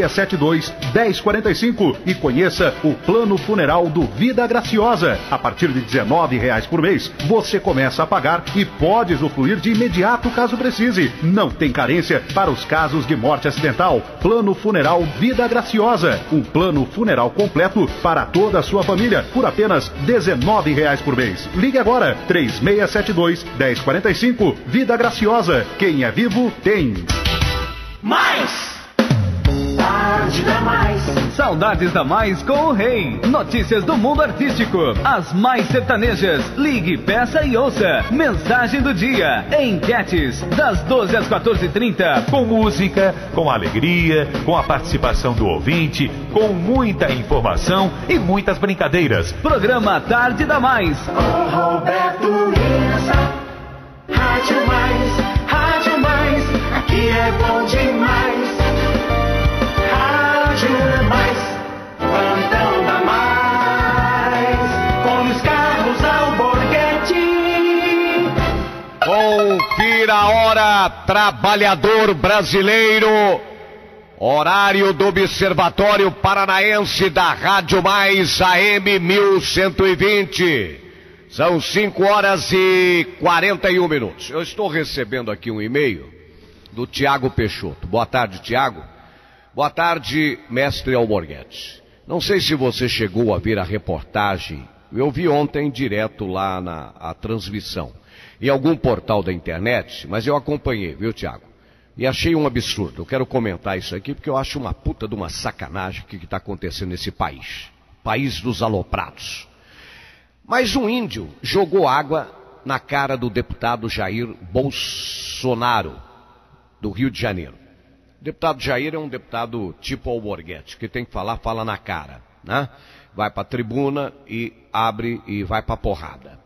3672-1045 e conheça o plano funeral do Vida Graciosa. A partir de R$19 por mês, você começa a pagar e pode usufruir de imediato caso precise. Não tem carência para os casos de morte acidental. Plano Funeral Vida Graciosa. Um plano funeral completo para toda a sua família por apenas R$19 por mês. Ligue agora, 3672-1045. Vida Graciosa. Quem é vivo, tem. Mais. Tarde da Mais. Saudades da Mais com o Rei. Notícias do mundo artístico. As mais sertanejas. Ligue, peça e ouça. Mensagem do dia. Enquetes. Das 12 às 14h30. Com música, com alegria, com a participação do ouvinte, com muita informação e muitas brincadeiras. Programa Tarde da Mais. Com Roberto Lessa. Rádio Mais, aqui é bom demais. Rádio Mais, plantão da Mais, com os Carlos Alborguete. Confira a hora, trabalhador brasileiro. Horário do Observatório Paranaense da Rádio Mais AM 1120. São 5h41. Eu estou recebendo aqui um e-mail do Tiago Peixoto. Boa tarde, Tiago. Boa tarde, mestre Alborguete. Não sei se você chegou a ver a reportagem. Eu vi ontem direto lá a transmissão. Em algum portal da internet, mas eu acompanhei, viu, Tiago? E achei um absurdo. Eu quero comentar isso aqui porque eu acho uma puta de uma sacanagem o que está acontecendo nesse país. País dos aloprados. Mas um índio jogou água na cara do deputado Jair Bolsonaro, do Rio de Janeiro. O deputado Jair é um deputado tipo Alborguete, que tem que falar, fala na cara, né? Vai para a tribuna e abre e vai para a porrada.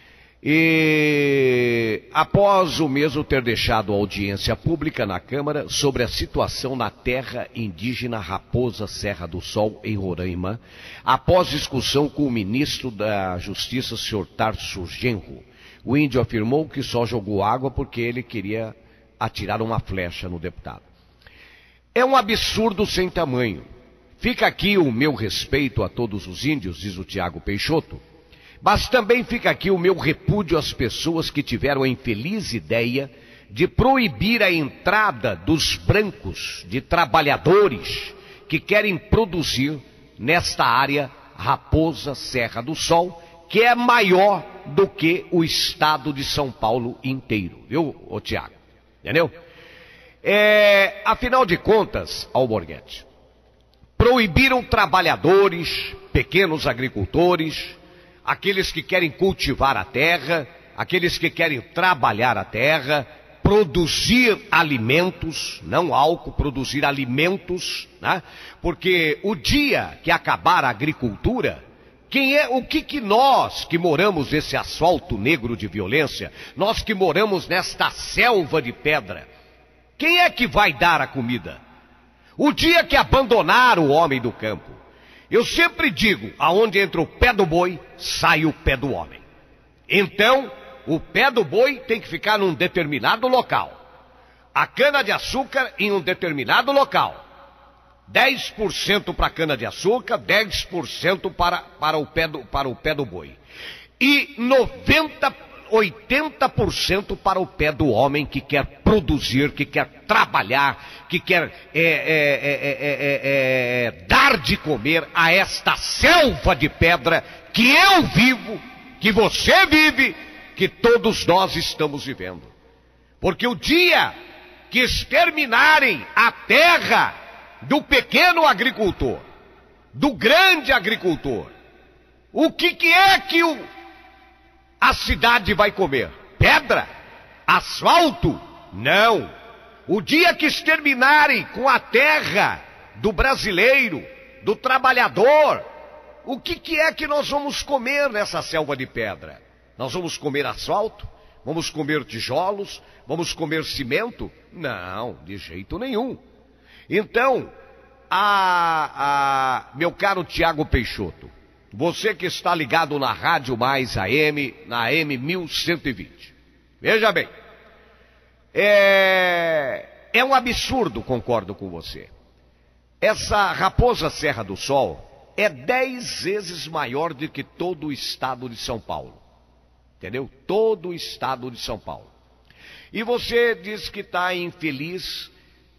E após o mesmo ter deixado a audiência pública na Câmara sobre a situação na terra indígena Raposa Serra do Sol, em Roraima, após discussão com o ministro da Justiça, Sr. Tarso Genro, o índio afirmou que só jogou água porque ele queria atirar uma flecha no deputado. É um absurdo sem tamanho. Fica aqui o meu respeito a todos os índios, diz o Tiago Peixoto, mas também fica aqui o meu repúdio às pessoas que tiveram a infeliz ideia de proibir a entrada dos brancos, de trabalhadores que querem produzir nesta área Raposa Serra do Sol, que é maior do que o estado de São Paulo inteiro, viu, ô Tiago? Entendeu? Afinal de contas, Alborguete, proibiram trabalhadores, pequenos agricultores, aqueles que querem cultivar a terra, aqueles que querem trabalhar a terra, produzir alimentos, não álcool, produzir alimentos, né? Porque o dia que acabar a agricultura, o que nós que moramos nesse asfalto negro de violência, nós que moramos nesta selva de pedra, quem é que vai dar a comida? O dia que abandonar o homem do campo, eu sempre digo, aonde entra o pé do boi, sai o pé do homem. Então, o pé do boi tem que ficar num determinado local. A cana-de-açúcar em um determinado local. 10% para a cana-de-açúcar, 10% para o pé do boi. E 80% para o pé do homem que quer produzir, que quer trabalhar, que quer dar de comer a esta selva de pedra que eu vivo, que você vive, que todos nós estamos vivendo. Porque o dia que exterminarem a terra do pequeno agricultor, do grande agricultor, o que é que a cidade vai comer? Pedra? Asfalto? Não. O dia que exterminarem com a terra do brasileiro, do trabalhador, o que é que nós vamos comer nessa selva de pedra? Nós vamos comer asfalto? Vamos comer tijolos? Vamos comer cimento? Não, de jeito nenhum. Então, meu caro Tiago Peixoto, você que está ligado na Rádio Mais AM, na AM 1120. Veja bem, é um absurdo, concordo com você. Essa Raposa Serra do Sol é 10 vezes maior do que todo o estado de São Paulo. Entendeu? Todo o estado de São Paulo. E você diz que está infeliz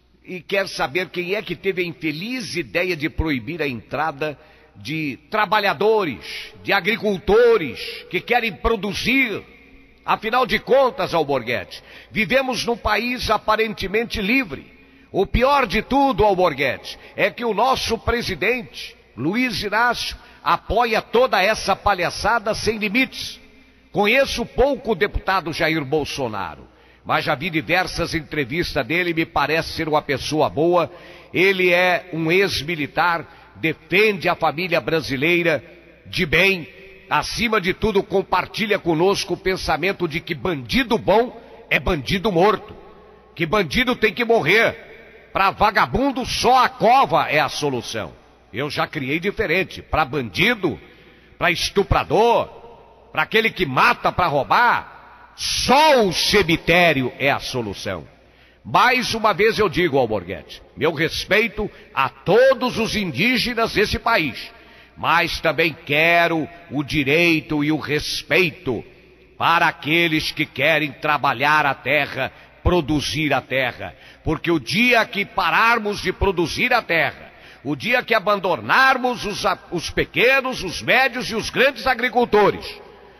e quer saber quem é que teve a infeliz ideia de proibir a entrada de trabalhadores, de agricultores que querem produzir. Afinal de contas, Alborguete, vivemos num país aparentemente livre. O pior de tudo, Alborguete, é que o nosso presidente, Luiz Inácio, apoia toda essa palhaçada sem limites. Conheço pouco o deputado Jair Bolsonaro, mas já vi diversas entrevistas dele, me parece ser uma pessoa boa. Ele é um ex-militar, defende a família brasileira de bem. Acima de tudo, compartilha conosco o pensamento de que bandido bom é bandido morto, que bandido tem que morrer. Para vagabundo, só a cova é a solução. Eu já criei diferente. Para bandido, para estuprador, para aquele que mata para roubar, só o cemitério é a solução. Mais uma vez eu digo, Alborguete, meu respeito a todos os indígenas desse país, mas também quero o direito e o respeito para aqueles que querem trabalhar a terra, produzir a terra. Porque o dia que pararmos de produzir a terra, o dia que abandonarmos os pequenos, os médios e os grandes agricultores,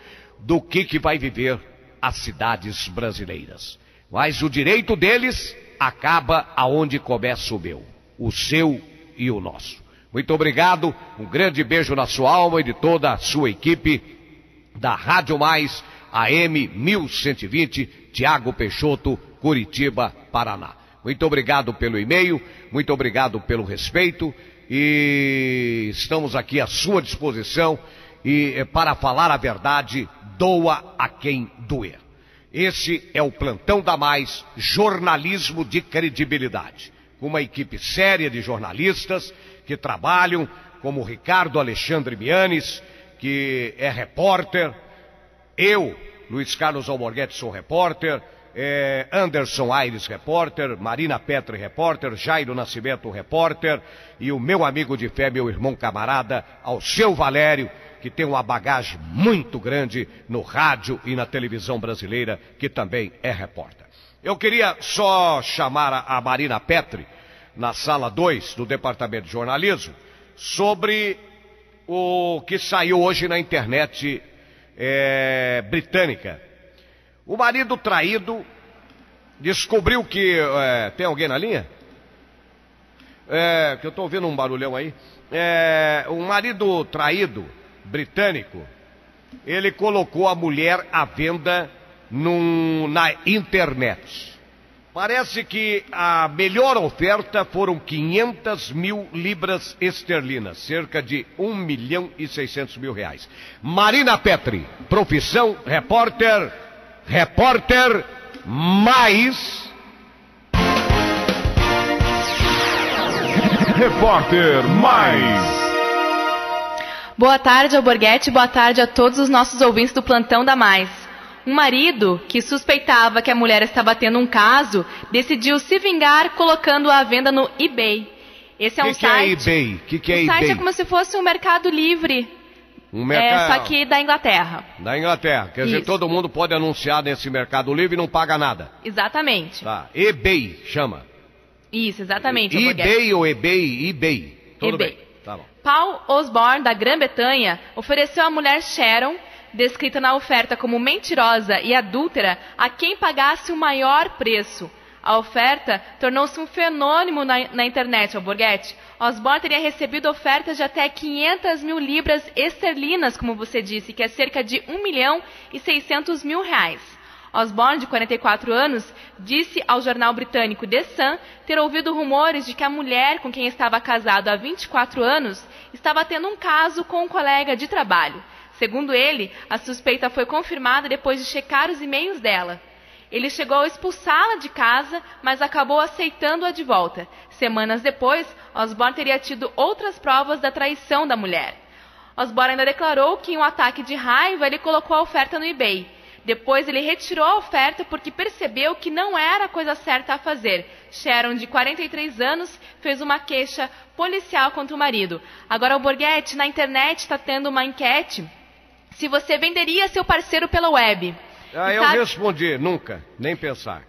do que vai viver as cidades brasileiras? Mas o direito deles acaba aonde começa o meu, o seu e o nosso. Muito obrigado, um grande beijo na sua alma e de toda a sua equipe da Rádio Mais AM 1120, Tiago Peixoto, Curitiba, Paraná. Muito obrigado pelo e-mail, muito obrigado pelo respeito e estamos aqui à sua disposição e para falar a verdade, doa a quem doer. Esse é o Plantão da Mais, jornalismo de credibilidade, com uma equipe séria de jornalistas que trabalham, como Ricardo Alexandre Mianes, que é repórter, eu, Luiz Carlos Alborguete, sou repórter, Anderson Aires, repórter, Marina Petri, repórter, Jairo Nascimento, repórter, e o meu amigo de fé, meu irmão camarada, Alceu Valério, que tem uma bagagem muito grande no rádio e na televisão brasileira, que também é repórter. Eu queria só chamar a Marina Petri, na sala 2 do Departamento de Jornalismo, sobre o que saiu hoje na internet britânica. O marido traído descobriu que... tem alguém na linha? Que eu estou ouvindo um barulhão aí. O marido traído britânico, ele colocou a mulher à venda na internet. Parece que a melhor oferta foram 500 mil libras esterlinas, cerca de 1.600.000 reais. Marina Petri, profissão repórter mais... Repórter mais... Boa tarde, Alborguete, boa tarde a todos os nossos ouvintes do Plantão da Mais. Um marido que suspeitava que a mulher estava tendo um caso, decidiu se vingar colocando-a à venda no eBay. Esse é um que é site. eBay? Que é o eBay? site é como se fosse um Mercado Livre. Um mercado... Só que da Inglaterra. Da Inglaterra. Quer dizer, Isso. todo mundo pode anunciar nesse Mercado Livre e não paga nada. Exatamente. Tá. eBay, chama. Isso, exatamente. eBay ou eBay? eBay. Tudo eBay. bem. Tá bom. Paul Osborne, da Grã-Bretanha, ofereceu à mulher Sharon, descrita na oferta como mentirosa e adúltera, a quem pagasse o maior preço. A oferta tornou-se um fenômeno na internet, Alborguete. Osborne teria recebido ofertas de até 500 mil libras esterlinas, como você disse, que é cerca de 1.600.000 reais. Osborne, de 44 anos, disse ao jornal britânico The Sun ter ouvido rumores de que a mulher com quem estava casado há 24 anos estava tendo um caso com um colega de trabalho. Segundo ele, a suspeita foi confirmada depois de checar os e-mails dela. Ele chegou a expulsá-la de casa, mas acabou aceitando-a de volta. Semanas depois, Osborne teria tido outras provas da traição da mulher. Osborne ainda declarou que em um ataque de raiva ele colocou a oferta no eBay. Depois ele retirou a oferta porque percebeu que não era a coisa certa a fazer. Sharon, de 43 anos, fez uma queixa policial contra o marido. Agora, Alborguete, na internet está tendo uma enquete se você venderia seu parceiro pela web. Eu respondi, nunca, nem pensar.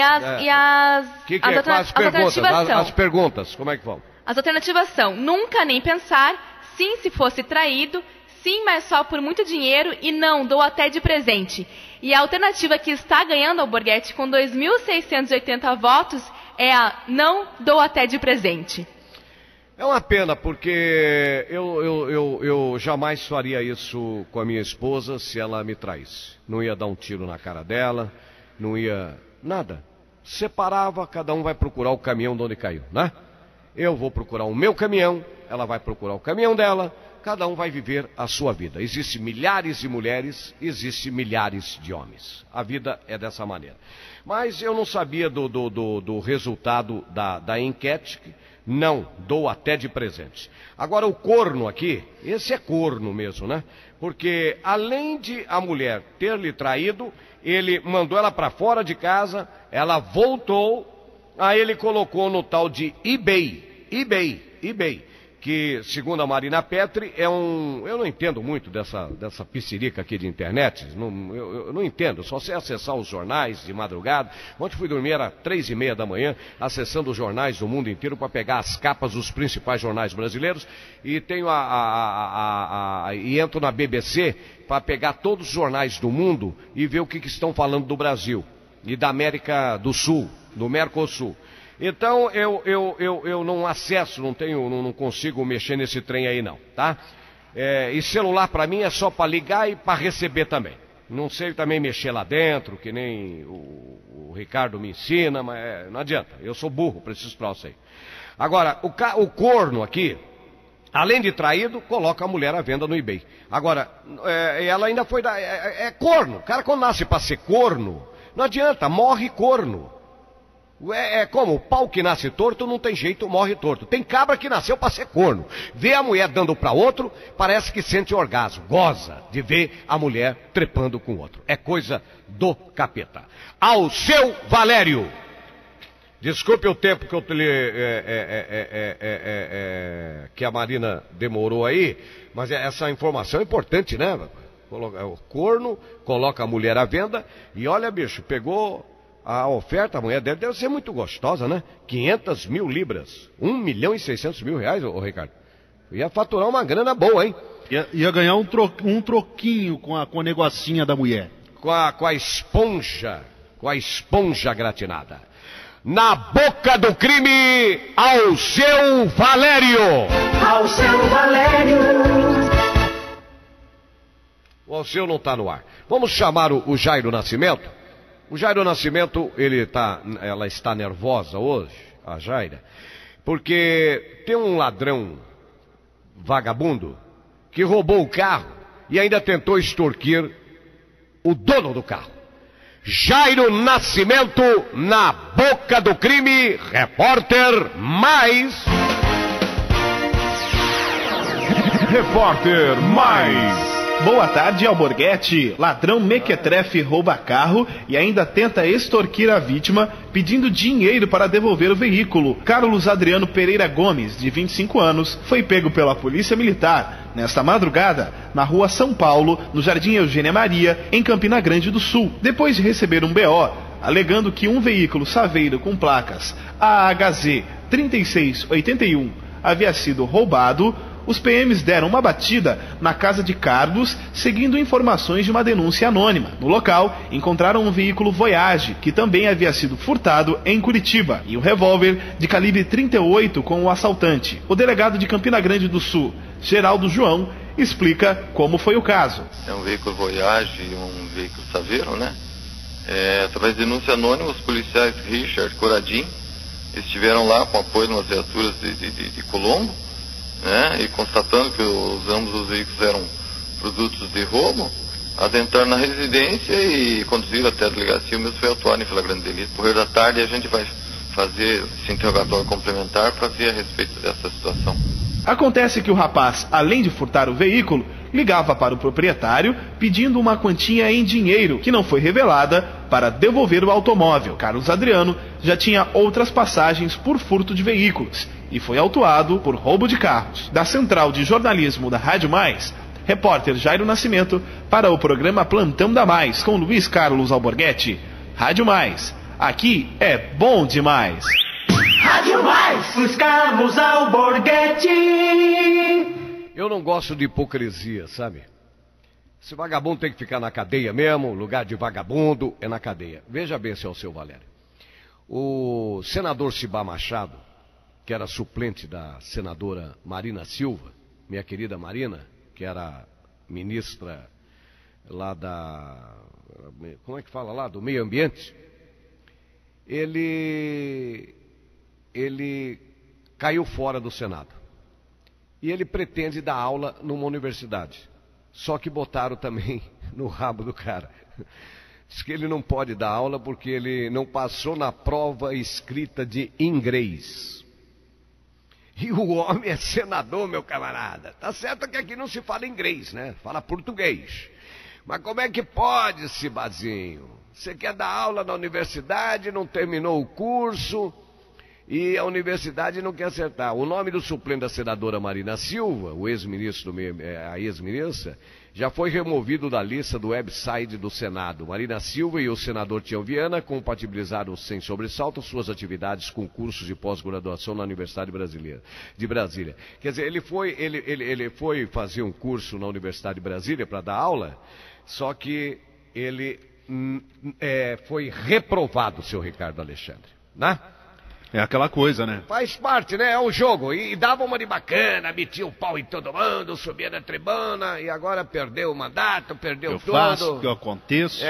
As perguntas, como é que vão? As alternativas são: nunca nem pensar, sim se fosse traído, sim, mas só por muito dinheiro, e não, dou até de presente. E a alternativa que está ganhando, Alborguete, com 2.680 votos, é a não, dou até de presente. É uma pena, porque eu jamais faria isso com a minha esposa se ela me traísse. Não ia dar um tiro na cara dela, não ia... nada. Separava, cada um vai procurar o caminhão de onde caiu, né? Eu vou procurar o meu caminhão, ela vai procurar o caminhão dela, cada um vai viver a sua vida. Existem milhares de mulheres, existem milhares de homens. A vida é dessa maneira. Mas eu não sabia do resultado da enquete. Não, dou até de presente. Agora o corno aqui, esse é corno mesmo, né? Porque além de a mulher ter lhe traído, ele mandou ela para fora de casa, ela voltou, aí ele colocou no tal de eBay, que segundo a Marina Petri é um... Eu não entendo muito dessa piscirica aqui de internet, eu não entendo, só sei acessar os jornais de madrugada. Ontem fui dormir, era 3h30 da manhã, acessando os jornais do mundo inteiro para pegar as capas dos principais jornais brasileiros, e tenho e entro na BBC para pegar todos os jornais do mundo e ver o que estão falando do Brasil e da América do Sul, do Mercosul. Então eu não acesso, não consigo mexer nesse trem aí não, tá? E celular para mim é só para ligar e para receber também. Não sei também mexer lá dentro, que nem o Ricardo me ensina, mas não adianta, eu sou burro para esses troços aí. Agora, o corno aqui, além de traído, coloca a mulher à venda no eBay. Agora, ela ainda foi corno, o cara quando nasce para ser corno, não adianta, morre corno. É como o pau que nasce torto não tem jeito, morre torto. Tem cabra que nasceu para ser corno. Vê a mulher dando para outro, parece que sente orgasmo. Goza de ver a mulher trepando com outro. É coisa do capeta. Alceu Valério. Desculpe o tempo que eu que a Marina demorou aí, mas essa informação é importante, né? O corno coloca a mulher à venda e olha, bicho, pegou... A oferta, a mulher deve ser muito gostosa, né? 500 mil libras, 1.600.000 reais, ô Ricardo. Ia faturar uma grana boa, hein? Ia ganhar um troquinho com a negocinha da mulher. Com a esponja gratinada. Na boca do crime, Alceu Valério. Alceu Valério. O Alceu não está no ar. Vamos chamar o Jairo Nascimento. O Jairo Nascimento, ela está nervosa hoje, a Jaira, porque tem um ladrão vagabundo que roubou o carro e ainda tentou extorquir o dono do carro. Jairo Nascimento, na boca do crime, repórter mais... Repórter mais Boa tarde, Alborguete. Ladrão mequetrefe rouba carro e ainda tenta extorquir a vítima pedindo dinheiro para devolver o veículo. Carlos Adriano Pereira Gomes, de 25 anos, foi pego pela Polícia Militar nesta madrugada na rua São Paulo, no Jardim Eugênia Maria, em Campina Grande do Sul, depois de receber um BO, alegando que um veículo saveiro com placas AHZ 3681 havia sido roubado. Os PMs deram uma batida na casa de Carlos, seguindo informações de uma denúncia anônima. No local, encontraram um veículo Voyage, que também havia sido furtado em Curitiba, e um revólver de calibre 38 com o assaltante. O delegado de Campina Grande do Sul, Geraldo João, explica como foi o caso. É um veículo Voyage e um veículo saveiro, né? Através de denúncia anônima, os policiais Richard Coradim estiveram lá com apoio de umas viaturas de Colombo, né, e constatando que ambos os veículos eram produtos de roubo, adentraram na residência e conduziram até a delegacia. O mesmo foi atuado em flagrante delito. Por da tarde a gente vai fazer esse interrogatório complementar para ver a respeito dessa situação. Acontece que o rapaz, além de furtar o veículo, ligava para o proprietário pedindo uma quantia em dinheiro que não foi revelada para devolver o automóvel. Carlos Adriano já tinha outras passagens por furto de veículos e foi autuado por roubo de carros. Da Central de Jornalismo da Rádio Mais, repórter Jairo Nascimento para o programa Plantão da Mais com Luiz Carlos Alborguete. Rádio Mais, aqui é bom demais. Rádio Mais, Luiz Carlos Alborguete. Eu não gosto de hipocrisia, sabe? Esse vagabundo tem que ficar na cadeia mesmo, lugar de vagabundo é na cadeia. Veja bem, seu Valério. O senador Cibá Machado, que era suplente da senadora Marina Silva, minha querida Marina, que era ministra lá como é que fala lá? Do meio ambiente. Ele caiu fora do Senado. E ele pretende dar aula numa universidade. Só que botaram também no rabo do cara. Diz que ele não pode dar aula porque ele não passou na prova escrita de inglês. E o homem é senador, meu camarada. Tá certo que aqui não se fala inglês, né? Fala português. Mas como é que pode, Cibazinho? Você quer dar aula na universidade, não terminou o curso e a universidade não quer acertar. O nome do suplente da senadora Marina Silva, o ex-ministro, a ex-ministra, já foi removido da lista do website do Senado. Marina Silva e o senador Tião Viana compatibilizaram sem sobressalto suas atividades com cursos de pós-graduação na Universidade de Brasília. Quer dizer, ele foi fazer um curso na Universidade de Brasília para dar aula, só que ele foi reprovado, seu Ricardo Alexandre, né? É aquela coisa, né? Faz parte, né? É um jogo. E dava uma de bacana, metia o pau em todo mundo, subia na tribuna, e agora perdeu o mandato, perdeu tudo. Eu faço o que eu aconteço.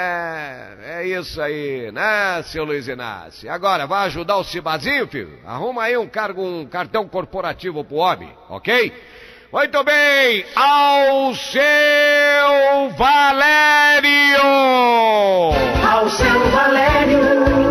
É isso aí, né, seu Luiz Inácio? Agora, vai ajudar o Cibazinho, filho? Arruma aí um cartão corporativo pro homem, ok? Muito bem, ao seu Valério! Ao seu Valério!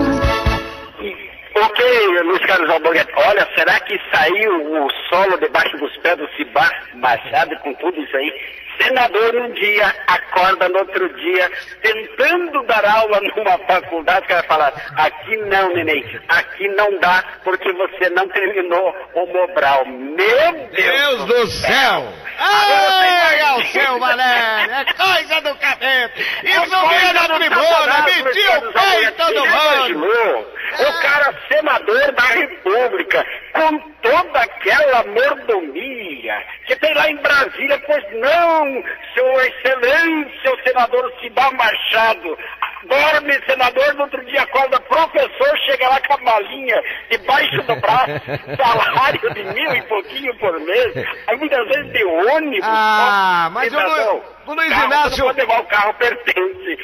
Ok, Luiz Carlos Alborguete, olha, será que saiu o solo debaixo dos pés do Cibá Machado com tudo isso aí? Senador um dia, acorda no outro dia, tentando dar aula numa faculdade, que vai falar, aqui não, neném, aqui não dá, porque você não terminou o Mobral. Meu Deus do céu! Ai, ao seu Valério, é coisa do capeta! Isso vinha da tribuna, metiu o pé em todo mundo! O cara senador da República, com toda aquela mordomia que tem lá em Brasília, pois não, seu excelência, o senador Cibá Machado, dorme senador, no outro dia acorda professor, chega lá com a malinha debaixo do braço, salário de 1.000 e pouquinho por mês, aí muitas vezes de ônibus. Mas o Luiz Inácio... Não pode levar o carro, pertence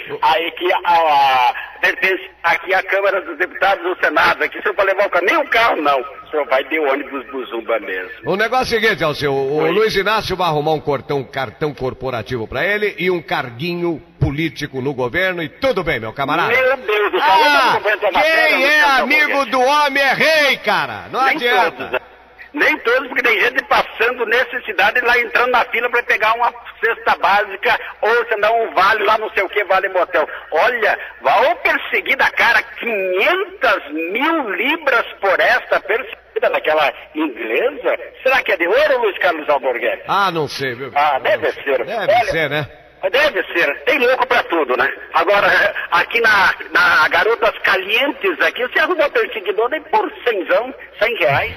aqui à Câmara dos Deputados do Senado, aqui o senhor pode levar o carro, nem o carro não, o senhor vai de ônibus do Zumba mesmo. O negócio é o seguinte, Alceu, o Luiz Inácio vai arrumar um cartão corporativo pra ele e um carguinho político no governo e tudo bem, meu camarada. Meu Deus do céu, quem é amigo do homem é rei, cara, não adianta. Nem todos, porque tem gente passando necessidade e lá entrando na fila para pegar uma cesta básica ou se não um vale lá não sei o que, vale motel. Olha, vão perseguir da cara 500.000 libras por esta perseguida daquela inglesa. Será que é de ouro, Luiz Carlos Alborguete? Ah, não sei, viu? Ah, deve ser. Deve ser, né? Deve ser, tem louco pra tudo, né? Agora, aqui na Garotas Calientes, aqui, você arruma o perseguidor nem por R$100, R$100.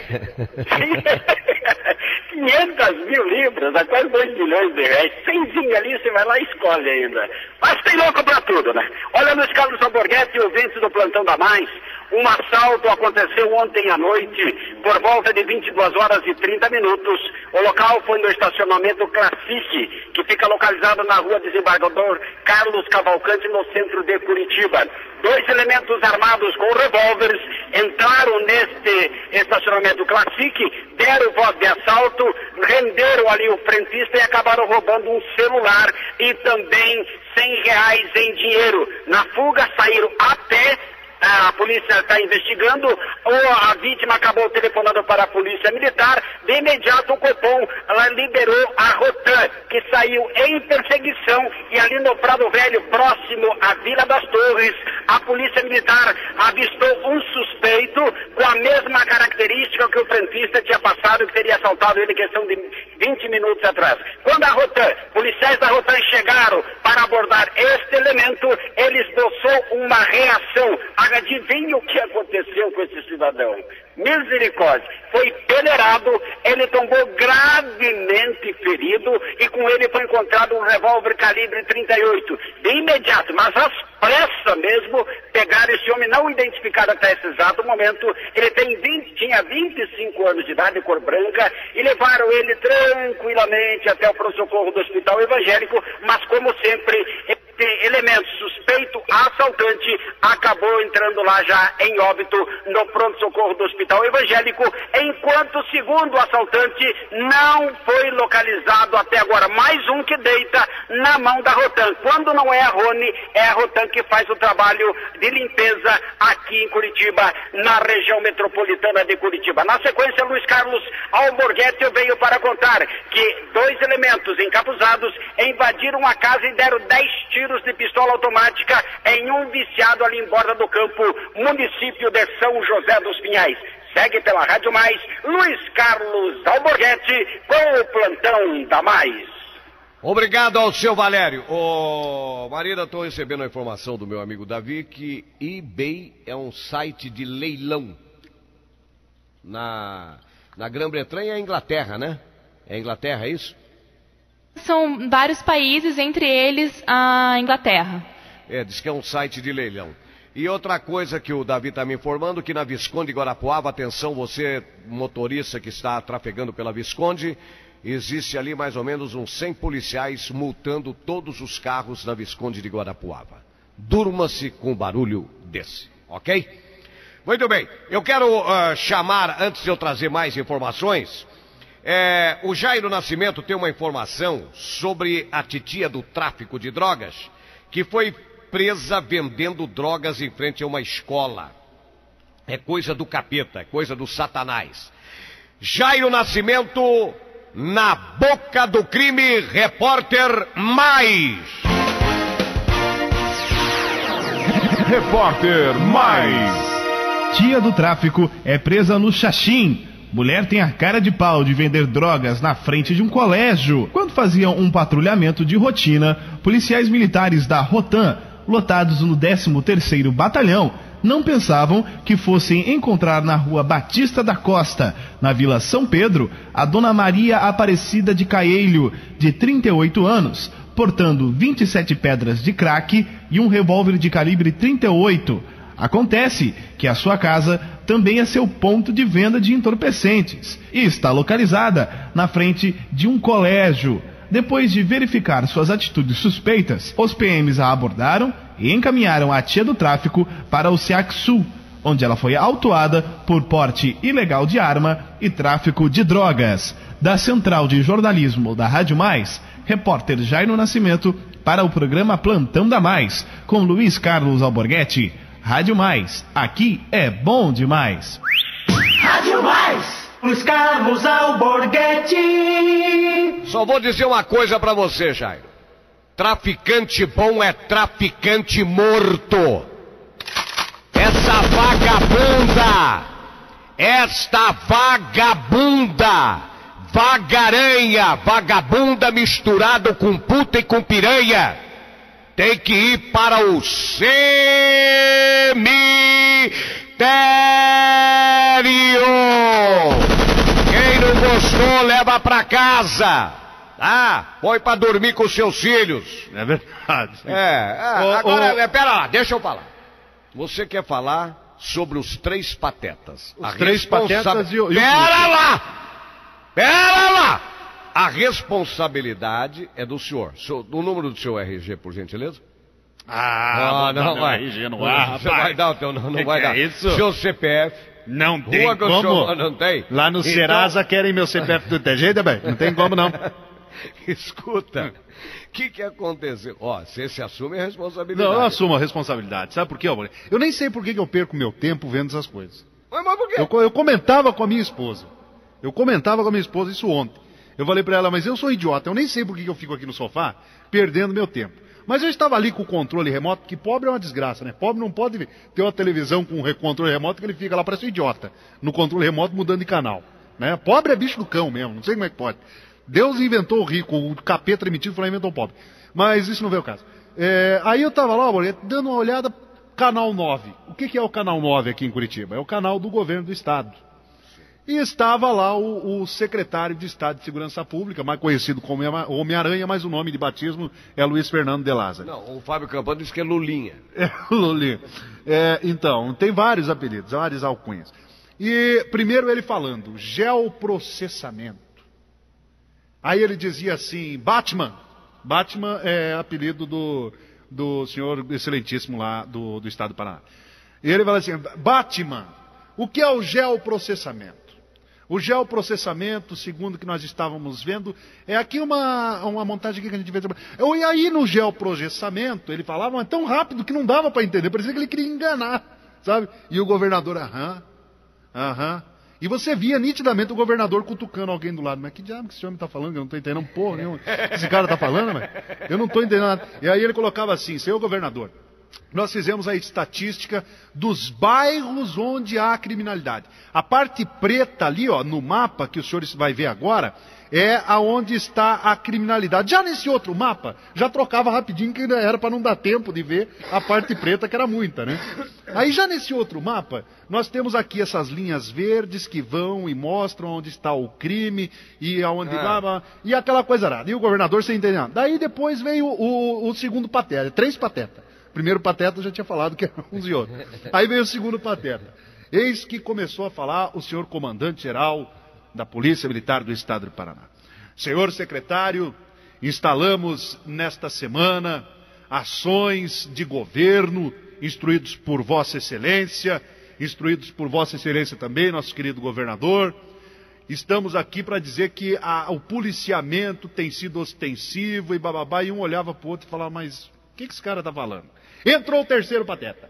500.000 libras, a quase 2 milhões de reais. 100 ali, você vai lá e escolhe ainda. Mas tem louco pra tudo, né? Olha, Luiz Carlos Alborguete e ouvintes do Plantão da Mais, um assalto aconteceu ontem à noite, por volta de 22 horas e 30 minutos. O local foi no estacionamento Classic, que fica localizado na rua Desembargador Carlos Cavalcante, no centro de Curitiba. 2 elementos armados com revólveres entraram neste estacionamento Classic, deram voz de assalto, renderam ali o frentista e acabaram roubando um celular e também R$100 em dinheiro. Na fuga saíram a pé. A polícia está investigando, ou a vítima acabou telefonando para a polícia militar. De imediato o Copom liberou a Rotan, que saiu em perseguição, e ali no Prado Velho, próximo à Vila das Torres, a polícia militar avistou um suspeito com a mesma característica que o frentista tinha passado, que teria assaltado ele em questão de 20 minutos atrás. Quando a Rotan, policiais da Rotan chegaram para abordar este elemento, ele esboçou uma reação. Adivinha o que aconteceu com esse cidadão? Misericórdia. Foi peneirado, ele tombou gravemente ferido e com ele foi encontrado um revólver calibre 38. De imediato, mas às pressas mesmo, pegaram esse homem não identificado até esse exato momento. Ele tinha 25 anos de idade, cor branca, e levaram ele tranquilamente até o pronto-socorro do Hospital Evangélico, mas como sempre, esse elemento suspeito assaltante acabou entrando lá já em óbito no pronto-socorro do Hospital Evangélico, enquanto, segundo o assaltante, não foi localizado até agora. Mais um que deita na mão da Rotan. Quando não é a Rony, é a Rotan que faz o trabalho de limpeza aqui em Curitiba, na região metropolitana de Curitiba. Na sequência, Luiz Carlos Alborguete veio para contar que 2 elementos encapuzados invadiram a casa e deram 10 tiros de pistola automática em um viciado ali em Borda do Campo, município de São José dos Pinhais. Segue pela Rádio Mais, Luiz Carlos Alborguete com o Plantão da Mais. Obrigado ao seu Valério. Ô, Marina, estou recebendo a informação do meu amigo Davi que eBay é um site de leilão na Grã-Bretanha e Inglaterra, né? É Inglaterra, é isso? São vários países, entre eles a Inglaterra. Diz que é um site de leilão. E outra coisa que o Davi está me informando, que na Visconde Guarapuava, atenção você motorista que está trafegando pela Visconde, existe ali mais ou menos uns 100 policiais multando todos os carros na Visconde de Guarapuava. Durma-se com um barulho desse, ok? Muito bem, eu quero chamar, antes de eu trazer mais informações, o Jairo Nascimento tem uma informação sobre a titia do tráfico de drogas, que foi presa vendendo drogas em frente a uma escola. É coisa do capeta, é coisa do Satanás. Jairo Nascimento, na boca do crime, repórter Mais. Repórter Mais. Tia do tráfico é presa no Xaxim. Mulher tem a cara de pau de vender drogas na frente de um colégio. Quando faziam um patrulhamento de rotina, policiais militares da Rotan, lotados no 13º Batalhão, não pensavam que fossem encontrar na rua Batista da Costa, na Vila São Pedro, a dona Maria Aparecida de Caelho, de 38 anos, portando 27 pedras de crack e um revólver de calibre 38. Acontece que a sua casa também é seu ponto de venda de entorpecentes e está localizada na frente de um colégio. Depois de verificar suas atitudes suspeitas, os PMs a abordaram e encaminharam a tia do tráfico para o SEAC Sul, onde ela foi autuada por porte ilegal de arma e tráfico de drogas. Da Central de Jornalismo da Rádio Mais, repórter Jairo Nascimento para o programa Plantão da Mais, com Luiz Carlos Alborguete. Rádio Mais, aqui é bom demais. Rádio Mais. os carros Alborguete. Só vou dizer uma coisa pra você, Jairo. Traficante bom é traficante morto. Esta vagabunda, vagaranha, vagabunda misturado com puta e com piranha, tem que ir para o cemitério. Quem não gostou, leva pra casa. Ah, põe pra dormir com seus filhos. É verdade. Agora, pera lá, deixa eu falar. Você quer falar sobre os três patetas. Os três patetas e o... Pera lá! Pera lá! A responsabilidade é do senhor. O número do seu RG, por gentileza? Não vai. RG não vai. Você vai dar o teu... Não vai dar. Isso? Seu CPF... Não tem como. Não tem? Lá no Serasa querem meu CPF do teu jeito, bem? Não tem como, não. Escuta, o que aconteceu? Você se assume a responsabilidade. Não, eu assumo a responsabilidade. Sabe por quê, amor? Eu nem sei por que eu perco meu tempo vendo essas coisas. Mas por quê? Eu comentava com a minha esposa. Isso ontem. Eu falei pra ela, mas eu sou idiota. Eu nem sei por que eu fico aqui no sofá perdendo meu tempo. Mas eu estava ali com o controle remoto, porque pobre é uma desgraça, né? Pobre não pode ter uma televisão com controle remoto que ele fica lá, parece um idiota, no controle remoto mudando de canal, né? Pobre é bicho do cão mesmo, não sei como é que pode. Deus inventou o rico, o capeta emitido foi lá inventou o pobre. Mas isso não veio ao caso. Aí eu estava lá, dando uma olhada, canal 9. O que é o canal 9 aqui em Curitiba? É o canal do governo do estado. E estava lá o secretário de Estado de Segurança Pública, mais conhecido como Homem-Aranha, mas o nome de batismo é Luiz Fernando de Lázaro. Não, o Fábio Campano disse que é Lulinha. É, Lulinha. Então, tem vários apelidos, várias alcunhas. E primeiro ele falando, geoprocessamento. Aí ele dizia assim, Batman. Batman é apelido do senhor excelentíssimo lá do estado do Paraná. E ele fala assim, Batman, o que é o geoprocessamento? O geoprocessamento, segundo o que nós estávamos vendo, é aqui uma montagem que a gente vê. E aí no geoprocessamento, ele falava mas tão rápido que não dava para entender, parecia que ele queria enganar, sabe? E o governador, aham. E você via nitidamente o governador cutucando alguém do lado. Mas que diabo que esse homem está falando? Eu não estou entendendo porra nenhuma. Esse cara está falando, mas eu não estou entendendo nada. E aí ele colocava assim, senhor governador, nós fizemos a estatística dos bairros onde há criminalidade. A parte preta ali, ó, no mapa, que o senhor vai ver agora, é aonde está a criminalidade. Já nesse outro mapa, já trocava rapidinho, que era para não dar tempo de ver a parte preta, que era muita, né? Aí já nesse outro mapa, nós temos aqui essas linhas verdes que vão e mostram onde está o crime e aonde e aquela coisa arada. E o governador sem entender nada. Daí depois veio o segundo pateta, 3 patetas. Primeiro pateta eu já tinha falado que eram uns e outros. Aí veio o segundo pateta. Eis que começou a falar o senhor comandante-geral da Polícia Militar do Estado do Paraná. Senhor secretário, instalamos nesta semana ações de governo, instruídos por Vossa Excelência, instruídos por Vossa Excelência também, nosso querido governador. Estamos aqui para dizer que o policiamento tem sido ostensivo e bababá, e um olhava para o outro e falava, mas o que esse cara está falando? Entrou o terceiro pateta.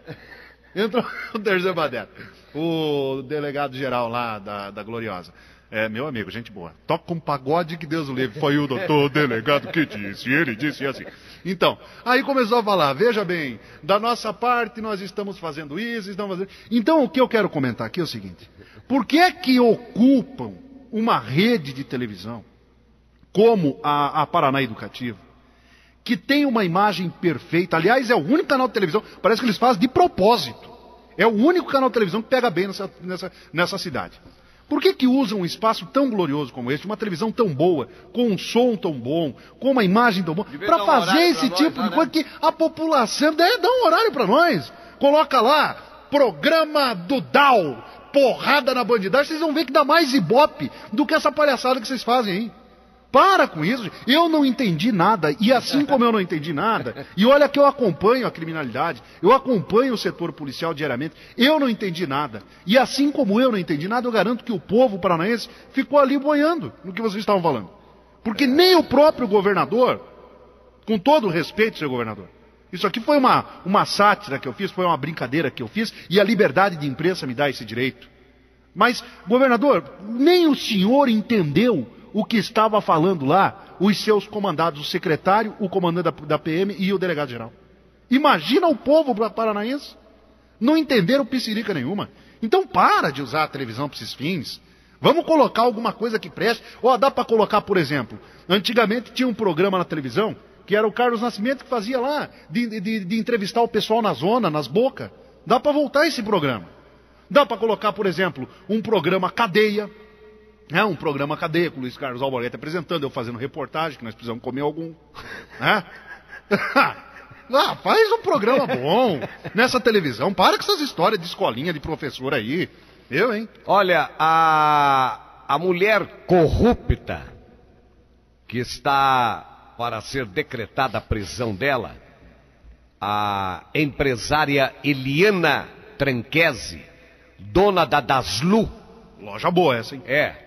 O delegado-geral lá da Gloriosa. Meu amigo, gente boa. Toca um pagode que Deus o livre. Foi o doutor delegado que disse. Ele disse assim. Então, aí começou a falar, veja bem, da nossa parte nós estamos fazendo isso, estamos fazendo... Então, o que eu quero comentar aqui é o seguinte. Por que é que ocupam uma rede de televisão, como a Paraná Educativa, que tem uma imagem perfeita, aliás, é o único canal de televisão, parece que eles fazem de propósito, é o único canal de televisão que pega bem nessa cidade. Por que usam um espaço tão glorioso como esse, uma televisão tão boa, com um som tão bom, com uma imagem tão boa, para fazer esse tipo de coisa que a população dá um horário para nós? Coloca lá, programa do DAO, porrada na bandidagem, vocês vão ver que dá mais ibope do que essa palhaçada que vocês fazem aí. Para com isso, eu não entendi nada, e assim como eu não entendi nada, e olha que eu acompanho a criminalidade, eu acompanho o setor policial diariamente, eu não entendi nada, e assim como eu não entendi nada, eu garanto que o povo paranaense ficou ali boiando no que vocês estavam falando. Porque nem o próprio governador, com todo o respeito, seu governador, isso aqui foi uma sátira que eu fiz, foi uma brincadeira que eu fiz, e a liberdade de imprensa me dá esse direito. Mas, governador, nem o senhor entendeu o que estava falando lá os seus comandados, o secretário, o comandante da PM e o delegado-geral. Imagina o povo paranaense. Não entenderam piscirica nenhuma. Então para de usar a televisão para esses fins. Vamos colocar alguma coisa que preste. Dá para colocar, por exemplo, antigamente tinha um programa na televisão, que era o Carlos Nascimento que fazia lá, de entrevistar o pessoal na zona, nas bocas. Dá para voltar esse programa. Dá para colocar, por exemplo, um programa Cadeia. Um programa Cadeia, com o Luiz Carlos Alborguete apresentando, eu fazendo reportagem, que nós precisamos comer algum. Faz um programa bom nessa televisão. Para com essas histórias de escolinha de professor aí. Hein? Olha, a mulher corrupta que está para ser decretada a prisão dela, a empresária Eliana Tranquese, dona da Daslu. Loja boa essa, hein?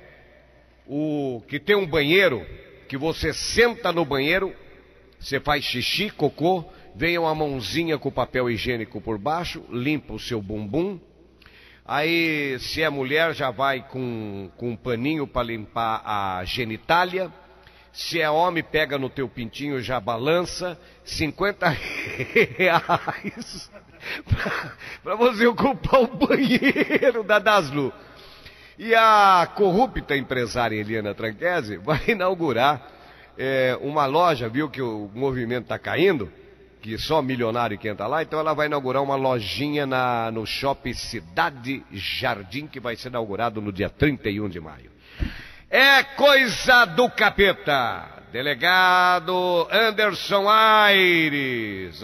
O que tem um banheiro, que você senta no banheiro, você faz xixi, cocô, vem uma mãozinha com papel higiênico por baixo, limpa o seu bumbum. Aí, se é mulher, já vai com um paninho para limpar a genitália. Se é homem, pega no teu pintinho, já balança. R$50 para você ocupar o banheiro da Daslu. E a corrupta empresária Eliana Tranquese vai inaugurar uma loja, viu que o movimento está caindo, que só milionário que entra lá, então ela vai inaugurar uma lojinha no Shopping Cidade Jardim, que vai ser inaugurado no dia 31 de maio. É coisa do capeta! Delegado Anderson Aires.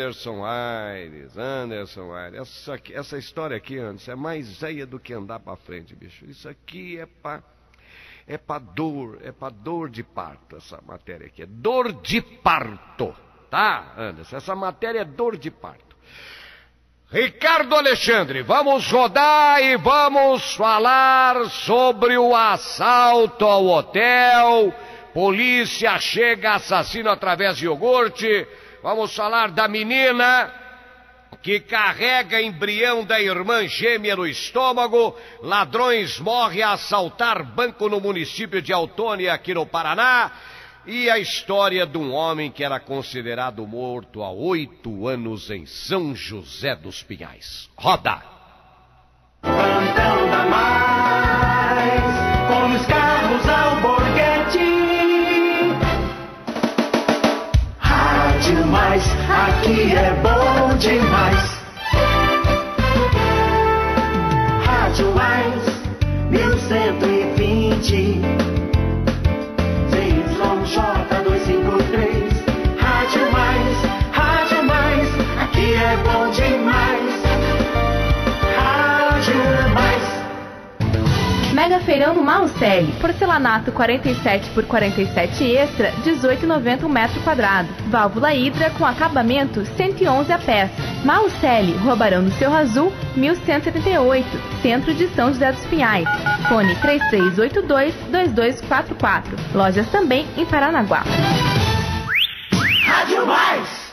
Essa história aqui, Anderson, é mais velha do que andar pra frente, bicho. Isso aqui é pra dor de parto, essa matéria aqui. É dor de parto, tá, Anderson? Essa matéria é dor de parto. Ricardo Alexandre, vamos rodar e vamos falar sobre o assalto ao hotel. Polícia chega, assassino através de iogurte. Vamos falar da menina que carrega embrião da irmã gêmea no estômago. Ladrões morrem a assaltar banco no município de Autônia, aqui no Paraná. E a história de um homem que era considerado morto há 8 anos em São José dos Pinhais. Roda! Plantão da Mais, com os carros Alborguete. Rádio Mais, aqui é bom demais. Rádio Mais, 1120. J253, Rádio Mais, aqui é bom demais. Rádio Mais. Mega Feirão no Mauceli, porcelanato 47 por 47 extra, 18,90 um metro quadrado. Válvula hidra com acabamento 111 a peça. Mauceli, Rua Barão do Cerro Azul, 1178, Centro de São José dos Pinhais. Fone 3382-2244. Lojas também em Paranaguá. Rádio Mais.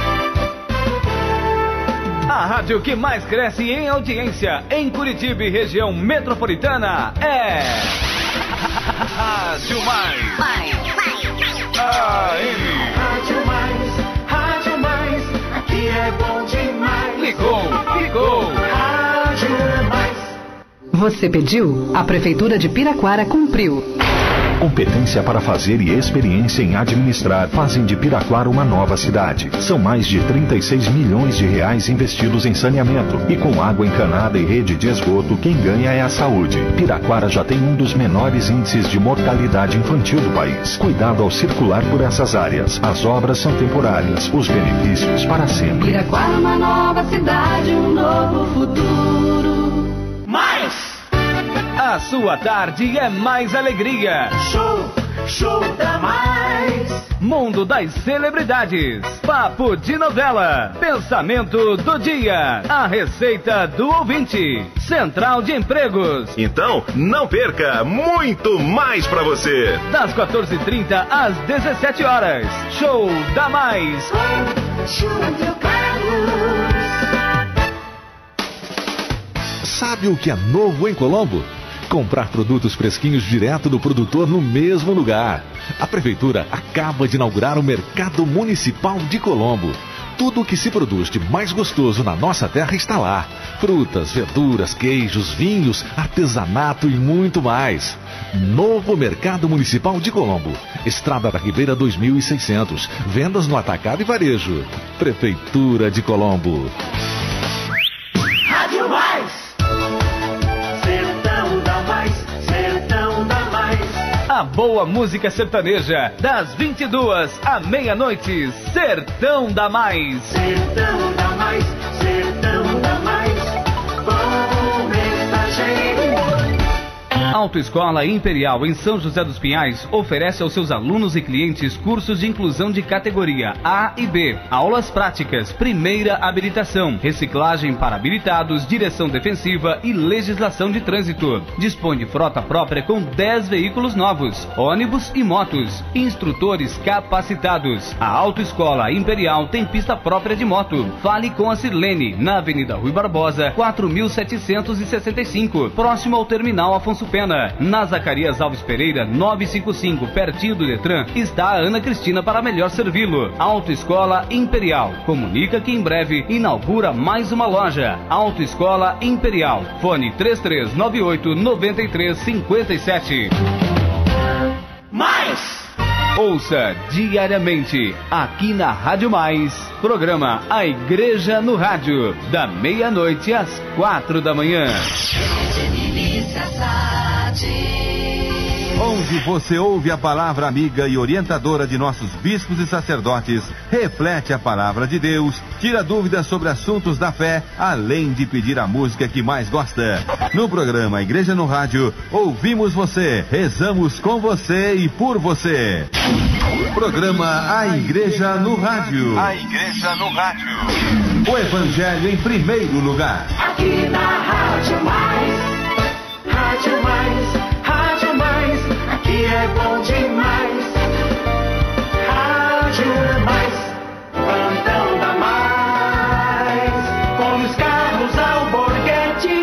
A rádio que mais cresce em audiência em Curitiba e região metropolitana é Rádio Mais. Rádio Mais, aqui é bom demais. Ligou. Rádio Mais. Você pediu? A Prefeitura de Piraquara cumpriu. Competência para fazer e experiência em administrar fazem de Piraquara uma nova cidade. São mais de 36 milhões de reais investidos em saneamento. E com água encanada e rede de esgoto, quem ganha é a saúde. Piraquara já tem um dos menores índices de mortalidade infantil do país. Cuidado ao circular por essas áreas. As obras são temporárias, os benefícios para sempre. Piraquara, uma nova cidade, um novo futuro. Mais! A sua tarde é mais alegria. Show da Mais. Mundo das celebridades. Papo de novela. Pensamento do dia. A receita do ouvinte. Central de Empregos. Então, não perca, muito mais pra você. Das 14h30 às 17 horas. Show da Mais. Júlio Carlos. Sabe o que é novo em Colombo? Comprar produtos fresquinhos direto do produtor no mesmo lugar. A Prefeitura acaba de inaugurar o Mercado Municipal de Colombo. Tudo o que se produz de mais gostoso na nossa terra está lá. Frutas, verduras, queijos, vinhos, artesanato e muito mais. Novo Mercado Municipal de Colombo. Estrada da Ribeira 2600. Vendas no atacado e varejo. Prefeitura de Colombo. Rádio Mais. Sertão da Mais, Sertão da Mais. A boa música sertaneja, das 22 à meia-noite, Sertão da Mais. Sertão da Mais, Sertão da Mais. Bom mensageiro. Autoescola Imperial em São José dos Pinhais oferece aos seus alunos e clientes cursos de inclusão de categoria A e B, aulas práticas, primeira habilitação, reciclagem para habilitados, direção defensiva e legislação de trânsito. Dispõe de frota própria com 10 veículos novos, ônibus e motos, instrutores capacitados. A Autoescola Imperial tem pista própria de moto. Fale com a Sirlene, na Avenida Rui Barbosa, 4765, próximo ao Terminal Afonso Pena. Na Zacarias Alves Pereira, 955, pertinho do Detran, está a Ana Cristina para melhor servi-lo. Autoescola Imperial. Comunica que em breve inaugura mais uma loja. Autoescola Imperial. Fone 3398-9357. Mais! Ouça diariamente, aqui na Rádio Mais, programa A Igreja no Rádio, da meia-noite às 4 da manhã. Onde você ouve a palavra amiga e orientadora de nossos bispos e sacerdotes, reflete a palavra de Deus, tira dúvidas sobre assuntos da fé, além de pedir a música que mais gosta. No programa Igreja no Rádio, ouvimos você, rezamos com você e por você. Programa A Igreja no Rádio. A Igreja no Rádio. O Evangelho em primeiro lugar. Aqui na Rádio Mais. Rádio Mais, Rádio Mais, aqui é bom demais. Rádio Mais, plantão da Mais, com os Carlos Alborguete.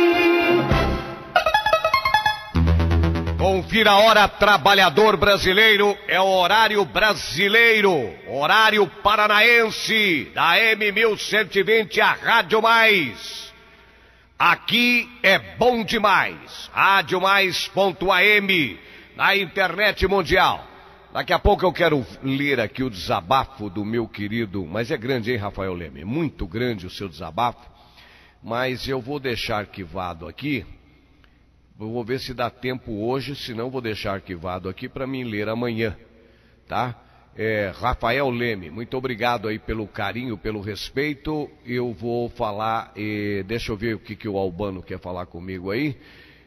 Confira a hora, trabalhador brasileiro, é o horário brasileiro, horário paranaense, da M1120, a Rádio Mais. Aqui é bom demais. Radiomais.am, na internet mundial. Daqui a pouco eu quero ler aqui o desabafo do meu querido, mas é grande, hein, Rafael Leme? Muito grande o seu desabafo, mas eu vou deixar arquivado aqui. Eu vou ver se dá tempo hoje, senão vou deixar arquivado aqui para mim ler amanhã, tá? Rafael Leme, muito obrigado aí pelo carinho, pelo respeito. Eu vou falar, deixa eu ver o que o Albano quer falar comigo aí.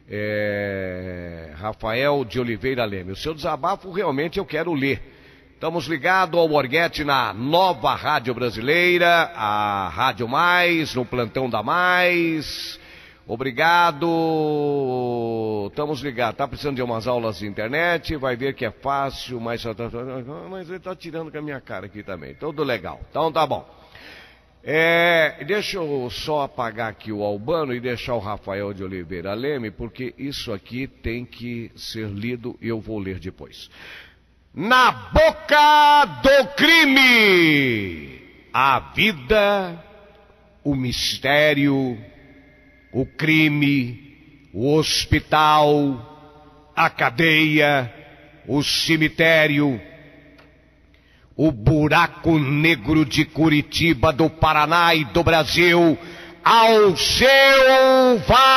Rafael de Oliveira Leme, o seu desabafo realmente eu quero ler. Estamos ligados ao Borghetti na nova rádio brasileira, a Rádio Mais, no plantão da Mais. Obrigado, estamos ligados, tá precisando de umas aulas de internet, vai ver que é fácil, mas ele tá tirando com a minha cara aqui também, tudo legal, então tá bom. Deixa eu só apagar aqui o Albano e deixar o Rafael de Oliveira Leme, porque isso aqui tem que ser lido e eu vou ler depois. Na boca do crime, a vida, o mistério, o crime, o hospital, a cadeia, o cemitério, o buraco negro de Curitiba, do Paraná e do Brasil, ao seu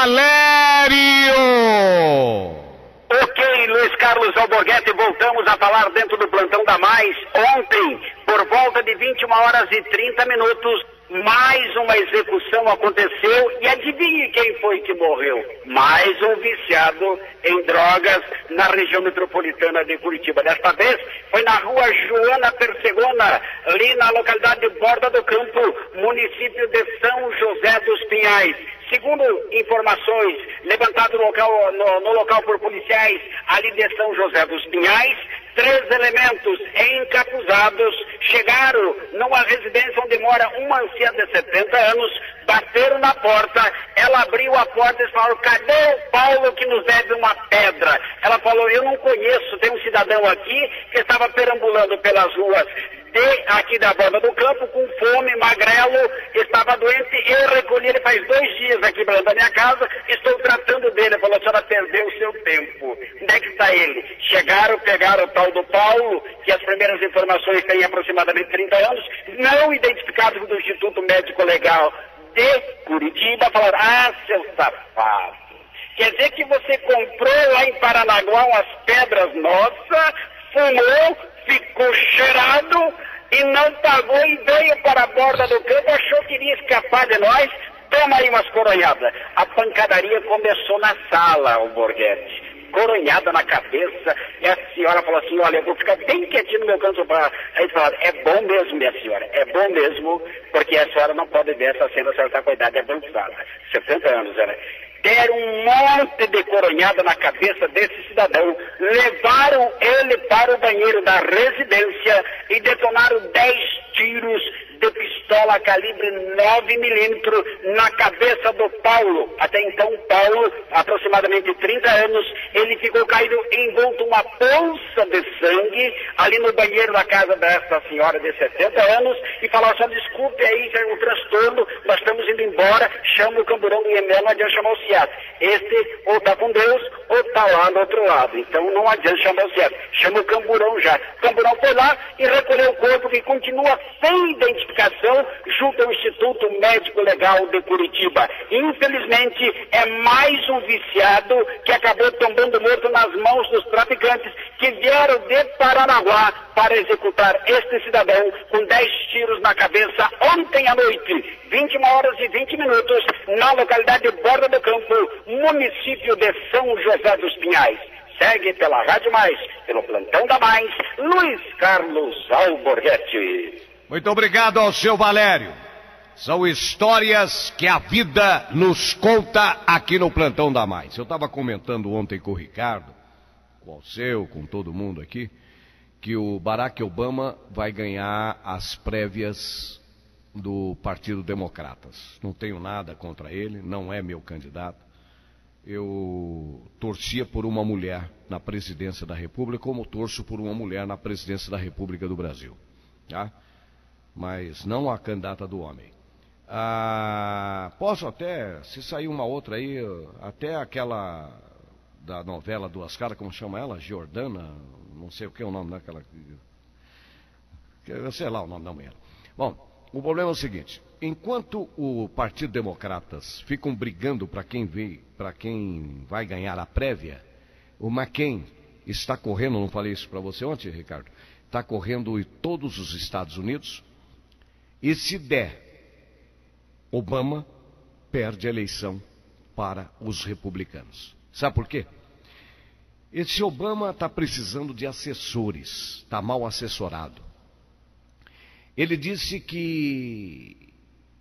Valério! Ok, Luiz Carlos Alborguete, voltamos a falar dentro do plantão da Mais. Ontem, por volta de 21h30, mais uma execução aconteceu e adivinhe quem foi que morreu? Mais um viciado em drogas na região metropolitana de Curitiba. Desta vez foi na rua Joana Persegona, ali na localidade de Borda do Campo, município de São José dos Pinhais. Segundo informações levantadas no local por policiais ali de São José dos Pinhais, 3 elementos encapuzados chegaram numa residência onde mora uma anciã de 70 anos, bateram na porta, ela abriu a porta e falou: cadê o Paulo que nos deve uma pedra? Ela falou: eu não conheço, tem um cidadão aqui que estava perambulando pelas ruas aqui da Borda do Campo, com fome, magrelo, estava doente, eu recolhi ele faz 2 dias aqui perto da minha casa, estou tratando dele. Ele falou: a senhora perdeu o seu tempo. Onde é que está ele? Chegaram, pegaram o tal do Paulo, que as primeiras informações têm aproximadamente 30 anos, não identificado do Instituto Médico Legal de Curitiba, falaram: ah, seu safado, quer dizer que você comprou lá em Paranaguá umas pedras nossas, fumou, ficou cheirado e não pagou e veio para a Borda do Campo, achou que iria escapar de nós, toma aí umas coronhadas. A pancadaria começou na sala, o Borghetti. Coronhada na cabeça, e a senhora falou assim: olha, eu vou ficar bem quietinho no meu canto. Aí falaram: é bom mesmo, minha senhora, é bom mesmo, porque a senhora não pode ver essa cena, a senhora está com a idade avançada, 70 anos, era. Deram um monte de coronhada na cabeça desse cidadão, levaram ele para o banheiro da residência e detonaram 10 tiros de pistola calibre 9mm na cabeça do Paulo. Até então, Paulo, aproximadamente 30 anos, ele ficou caído envolto uma bolsa de sangue ali no banheiro da casa dessa senhora de 70 anos e falou: só desculpe aí, que é um transtorno, nós estamos indo embora, chama o camburão do IML, não adianta chamar o CIAT. Este ou está com Deus ou está lá do outro lado, então não adianta chamar o CIAT, chama o camburão já. O camburão foi lá e recolheu o corpo, que continua sem identificação junto ao Instituto Médico Legal de Curitiba. Infelizmente, é mais um viciado que acabou tombando morto nas mãos dos traficantes que vieram de Paranaguá para executar este cidadão com 10 tiros na cabeça ontem à noite, 21h20, na localidade de Borda do Campo, município de São José dos Pinhais. Segue pela Rádio Mais, pelo Plantão da Mais, Luiz Carlos Alborghetti. Muito obrigado ao seu Valério. São histórias que a vida nos conta aqui no Plantão da Mais. Eu estava comentando ontem com o Ricardo, com o seu, com todo mundo aqui, que o Barack Obama vai ganhar as prévias do Partido Democratas. Não tenho nada contra ele, não é meu candidato. Eu torcia por uma mulher na presidência da República, como torço por uma mulher na presidência da República do Brasil, tá? Mas não a candidata do homem. Posso até, se sair uma outra aí, até aquela da novela Duas Caras, como chama ela? Jordana, não sei o que é o nome daquela, sei lá o nome da mulher. Bom, o problema é o seguinte: enquanto o Partido Democratas ficam brigando para quem vai ganhar a prévia, o McCain está correndo, não falei isso para você ontem, Ricardo, está correndo em todos os Estados Unidos, e se der, Obama perde a eleição para os republicanos. Sabe por quê? Esse Obama está precisando de assessores, está mal assessorado. Ele disse que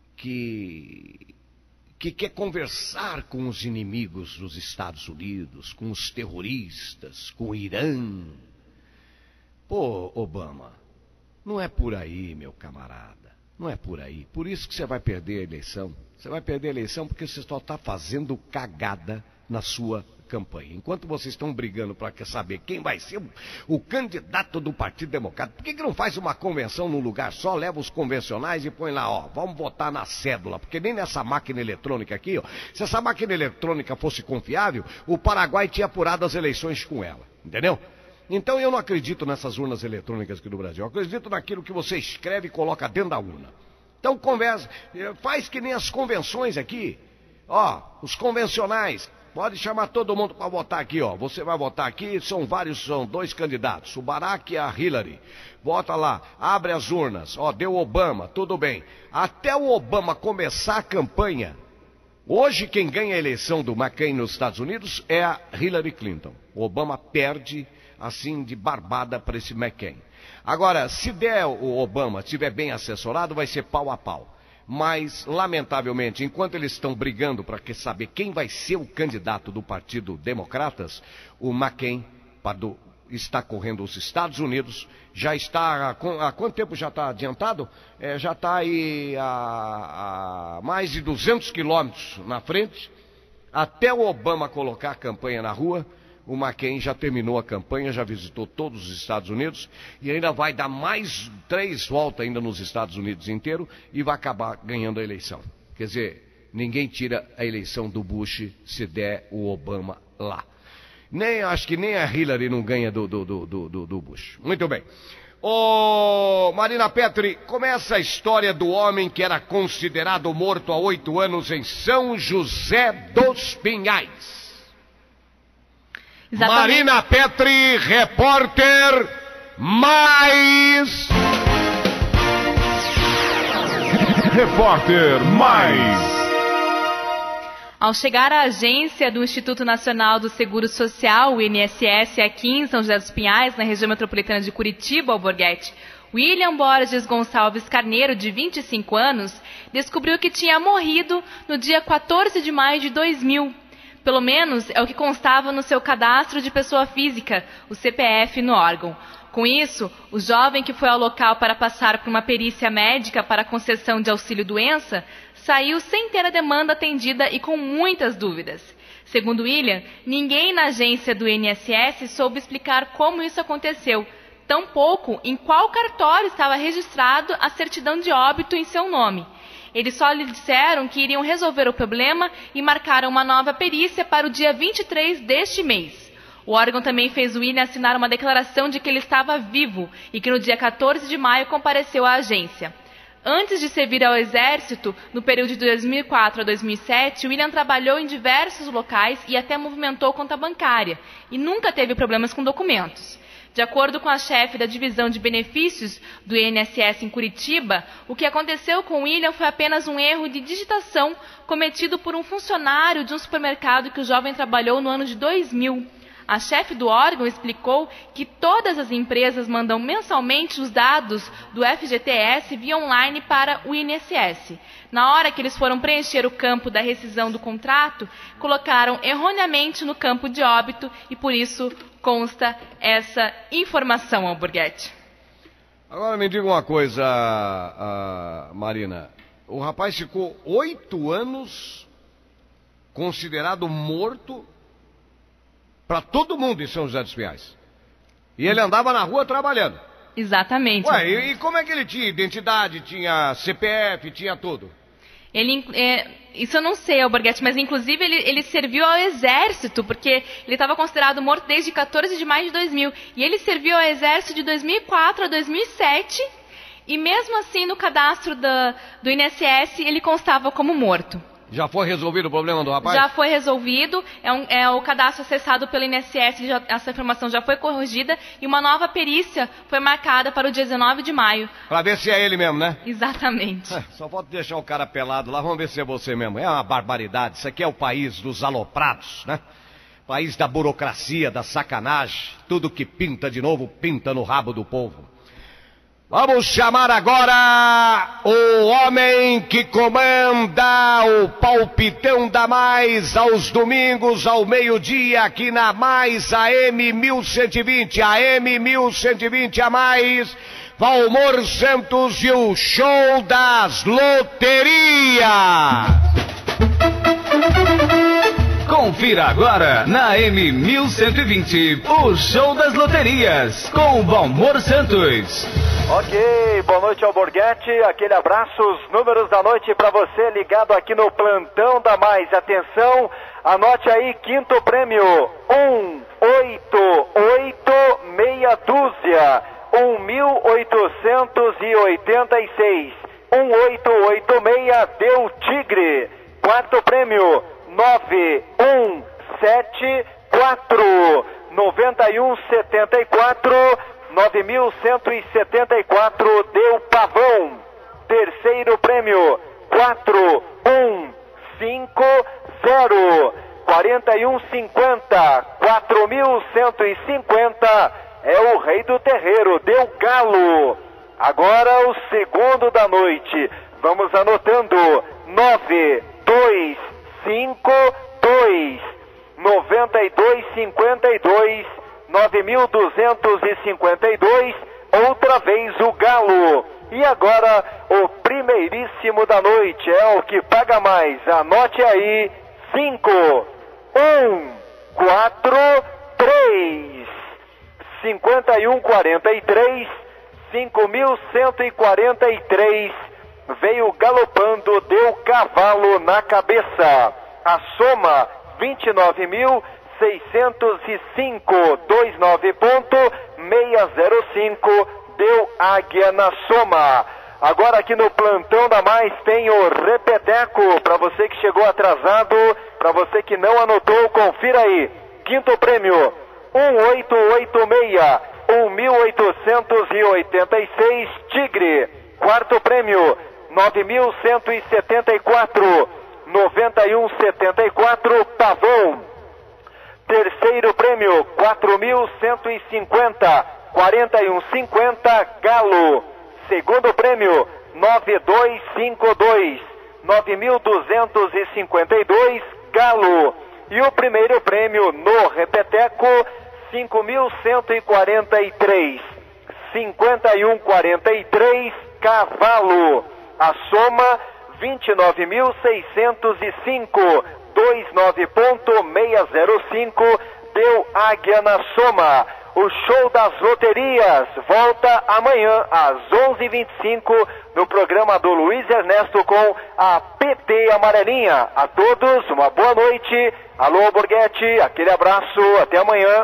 quer conversar com os inimigos dos Estados Unidos, com os terroristas, com o Irã. Pô, Obama, não é por aí, meu camarada. Não é por aí. Por isso que você vai perder a eleição. Você vai perder a eleição porque você só está fazendo cagada na sua campanha. Enquanto vocês estão brigando para saber quem vai ser o candidato do Partido Democrata, por que não faz uma convenção num lugar só, leva os convencionais e põe lá, ó, vamos votar na cédula, porque nem nessa máquina eletrônica aqui, ó, se essa máquina eletrônica fosse confiável, o Paraguai tinha apurado as eleições com ela, entendeu? Então eu não acredito nessas urnas eletrônicas aqui do Brasil, eu acredito naquilo que você escreve e coloca dentro da urna. Então conversa, faz que nem as convenções aqui, ó, os convencionais. Pode chamar todo mundo para votar aqui, ó. Você vai votar aqui, são 2 candidatos, o Barack e a Hillary. Vota lá, abre as urnas, ó, deu Obama, tudo bem. Até o Obama começar a campanha, hoje quem ganha a eleição do McCain nos Estados Unidos é a Hillary Clinton. O Obama perde, assim, de barbada para esse McCain. Agora, se der o Obama, estiver bem assessorado, vai ser pau a pau. Mas, lamentavelmente, enquanto eles estão brigando para saber quem vai ser o candidato do Partido Democratas, o McCain está correndo os Estados Unidos, já está, há quanto tempo já está adiantado? Já está aí a mais de 200 quilômetros na frente, até o Obama colocar a campanha na rua. O McCain já terminou a campanha, já visitou todos os Estados Unidos e ainda vai dar mais 3 voltas ainda nos Estados Unidos inteiro e vai acabar ganhando a eleição. Quer dizer, ninguém tira a eleição do Bush se der o Obama lá. Acho que nem a Hillary não ganha do Bush. Muito bem. Ô, Marina Petri, começa a história do homem que era considerado morto há 8 anos em São José dos Pinhais. Exatamente. Marina Petri, repórter mais... Repórter mais... Ao chegar à agência do Instituto Nacional do Seguro Social, o INSS, aqui em São José dos Pinhais, na região metropolitana de Curitiba, Alborguete, William Borges Gonçalves Carneiro, de 25 anos, descobriu que tinha morrido no dia 14 de maio de 2000. Pelo menos é o que constava no seu cadastro de pessoa física, o CPF, no órgão. Com isso, o jovem que foi ao local para passar por uma perícia médica para concessão de auxílio-doença saiu sem ter a demanda atendida e com muitas dúvidas. Segundo William, ninguém na agência do INSS soube explicar como isso aconteceu, tampouco em qual cartório estava registrado a certidão de óbito em seu nome. Eles só lhe disseram que iriam resolver o problema e marcaram uma nova perícia para o dia 23 deste mês. O órgão também fez o William assinar uma declaração de que ele estava vivo e que no dia 14 de maio compareceu à agência. Antes de servir ao Exército, no período de 2004 a 2007, William trabalhou em diversos locais e até movimentou conta bancária, e nunca teve problemas com documentos. De acordo com a chefe da divisão de benefícios do INSS em Curitiba, o que aconteceu com William foi apenas um erro de digitação cometido por um funcionário de um supermercado que o jovem trabalhou no ano de 2000. A chefe do órgão explicou que todas as empresas mandam mensalmente os dados do FGTS via online para o INSS. Na hora que eles foram preencher o campo da rescisão do contrato, colocaram erroneamente no campo de óbito e por isso consta essa informação, Alborguete. Agora me diga uma coisa, Marina. O rapaz ficou 8 anos considerado morto para todo mundo em São José dos Pinhais. E ele andava na rua trabalhando. Exatamente. Ué, e como é que ele tinha identidade, tinha CPF, tinha tudo? Isso eu não sei, Alborguete, mas inclusive ele serviu ao Exército, porque ele estava considerado morto desde 14 de maio de 2000. E ele serviu ao Exército de 2004 a 2007, e mesmo assim no cadastro do INSS ele constava como morto. Já foi resolvido o problema do rapaz? Já foi resolvido, é o cadastro acessado pelo INSS, essa informação já foi corrigida e uma nova perícia foi marcada para o dia 19 de maio. Pra ver se é ele mesmo, né? Exatamente. Só falta deixar o cara pelado lá, vamos ver se é você mesmo. É uma barbaridade, isso aqui é o país dos aloprados, né? País da burocracia, da sacanagem, tudo que pinta de novo, pinta no rabo do povo. Vamos chamar agora o homem que comanda o palpitão da Mais aos domingos ao meio-dia aqui na Mais AM 1120, AM 1120 a Mais, Valmor Santos e o show das loterias. Confira agora na AM 1120 o show das loterias com Valmor Santos. Ok, boa noite Alborguete, aquele abraço, os números da noite para você ligado aqui no Plantão da Mais. Atenção, anote aí, quinto prêmio, 188 meia dúzia, 1.886, 1886 deu tigre. Quarto prêmio, 9174, 9174, 9.174 deu pavão. Terceiro prêmio, 4150, 4150, 4.150 é o rei do terreiro, deu galo. Agora o segundo da noite, vamos anotando, 9252, 9252, 9.252, outra vez o Galo. E agora o primeiríssimo da noite é o que paga mais. Anote aí: 5, 1, 4, 3, 51,43, 5.143. Veio galopando, deu cavalo na cabeça. A soma 29.605, 29,605. Deu águia na soma. Agora aqui no Plantão da Mais tem o repeteco. Para você que chegou atrasado, para você que não anotou, confira aí. Quinto prêmio, 1886, 1.886, Tigre. Quarto prêmio, 9.174, 91,74, Pavão. Terceiro prêmio, 4.150, 41,50, Galo. Segundo prêmio, 9252, 9.252, Galo. E o primeiro prêmio no repeteco, 5.143, 51,43, Cavalo. A soma, 29.605, 29,605, deu águia na soma. O show das loterias volta amanhã às 11h25 no programa do Luiz Ernesto com a PT Amarelinha. A todos, uma boa noite. Alô, Borghetti, aquele abraço, até amanhã.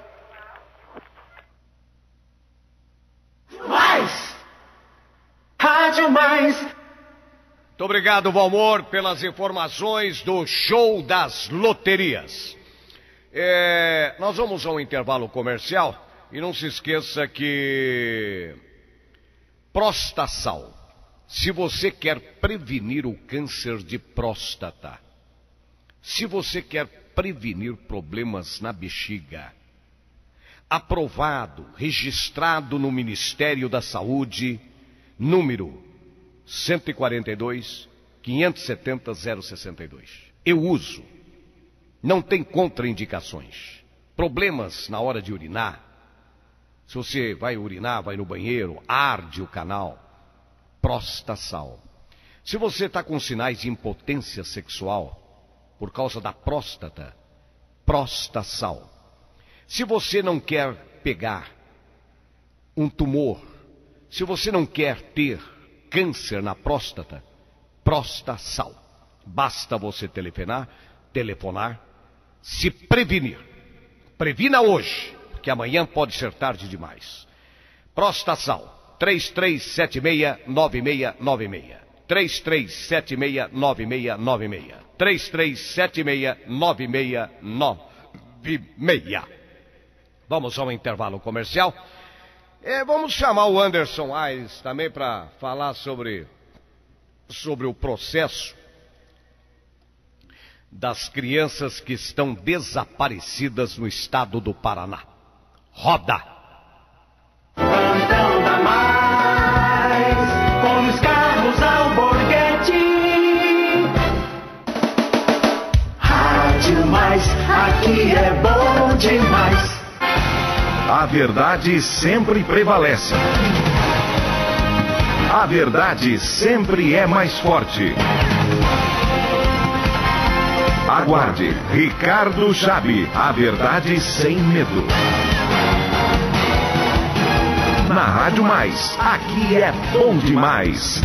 Rádio Mais. Muito obrigado, Valmor, pelas informações do show das loterias. Nós vamos a um intervalo comercial e não se esqueça que Prostasal, se você quer prevenir o câncer de próstata, se você quer prevenir problemas na bexiga, aprovado, registrado no Ministério da Saúde, número 142 570 062. Eu uso. Não tem contraindicações. Problemas na hora de urinar. Se você vai urinar, vai no banheiro, arde o canal. Prostasal. Se você está com sinais de impotência sexual por causa da próstata, Prostasal. Se você não quer pegar um tumor, se você não quer ter câncer na próstata, Prostasal. Basta você telefonar, se prevenir. Previna hoje, porque amanhã pode ser tarde demais. Prostasal, 3376-9696. 3376-9696. 3376-9696. Vamos ao intervalo comercial. Vamos chamar o Anderson Aires também para falar sobre o processo das crianças que estão desaparecidas no estado do Paraná. Roda! Plantão da Mais, com Luiz Carlos Alborguete. Rádio Mais, aqui é bom demais. A verdade sempre prevalece. A verdade sempre é mais forte. Aguarde, Ricardo Chabe, a verdade sem medo. Na Rádio Mais, aqui é bom demais.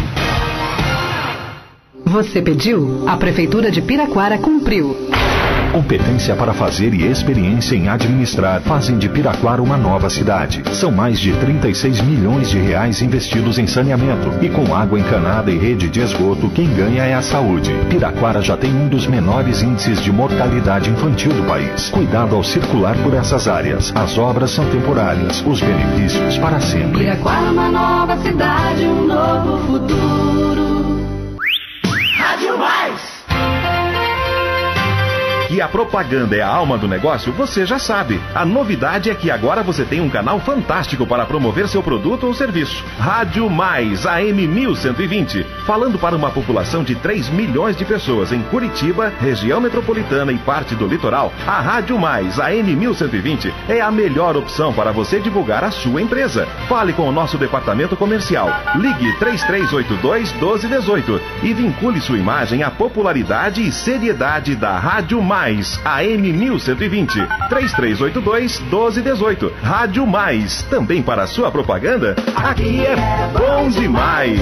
Você pediu, a Prefeitura de Piraquara cumpriu. Competência para fazer e experiência em administrar fazem de Piraquara uma nova cidade. São mais de 36 milhões de reais investidos em saneamento. E com água encanada e rede de esgoto, quem ganha é a saúde. Piraquara já tem um dos menores índices de mortalidade infantil do país. Cuidado ao circular por essas áreas. As obras são temporárias, os benefícios para sempre. Piraquara, uma nova cidade, um novo futuro. Rádio Mais. Que a propaganda é a alma do negócio, você já sabe. A novidade é que agora você tem um canal fantástico para promover seu produto ou serviço. Rádio Mais, AM 1120. Falando para uma população de 3 milhões de pessoas em Curitiba, região metropolitana e parte do litoral, a Rádio Mais, AM 1120, é a melhor opção para você divulgar a sua empresa. Fale com o nosso departamento comercial. Ligue 3382-1218 e vincule sua imagem à popularidade e seriedade da Rádio Mais, AM 1120. 3382-1218. Rádio Mais, também para sua propaganda, aqui é bom demais.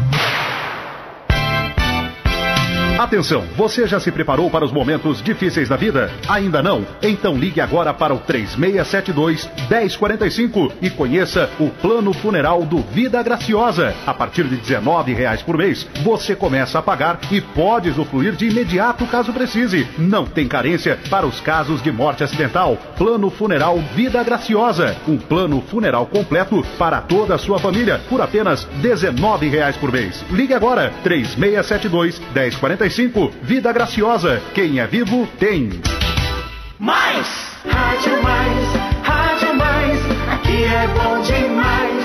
Atenção, você já se preparou para os momentos difíceis da vida? Ainda não? Então ligue agora para o 3672-1045 e conheça o plano funeral do Vida Graciosa. A partir de R$19 por mês, você começa a pagar e pode usufruir de imediato caso precise. Não tem carência para os casos de morte acidental. Plano Funeral Vida Graciosa. Um plano funeral completo para toda a sua família por apenas R$19 por mês. Ligue agora, 3672-1045. Vida Graciosa. Quem é vivo, tem. Mais! Rádio Mais, Rádio Mais, aqui é bom demais.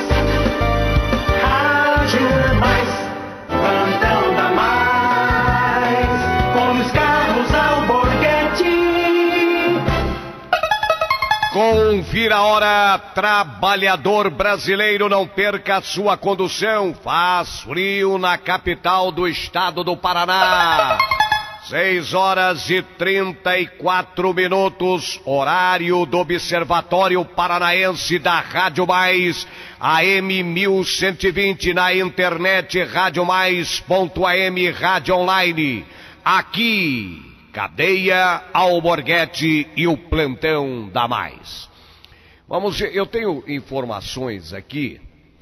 Rádio Mais, plantão da Mais, com os Carlos Alborguete. Confira a hora, trabalhador brasileiro, não perca a sua condução. Faz frio na capital do estado do Paraná. 6h34, horário do Observatório Paranaense da Rádio Mais, AM 1120, na internet radiomais.am, rádio online. Aqui, Cadeia Alborguete e o plantão da Mais. Vamos, eu tenho informações aqui.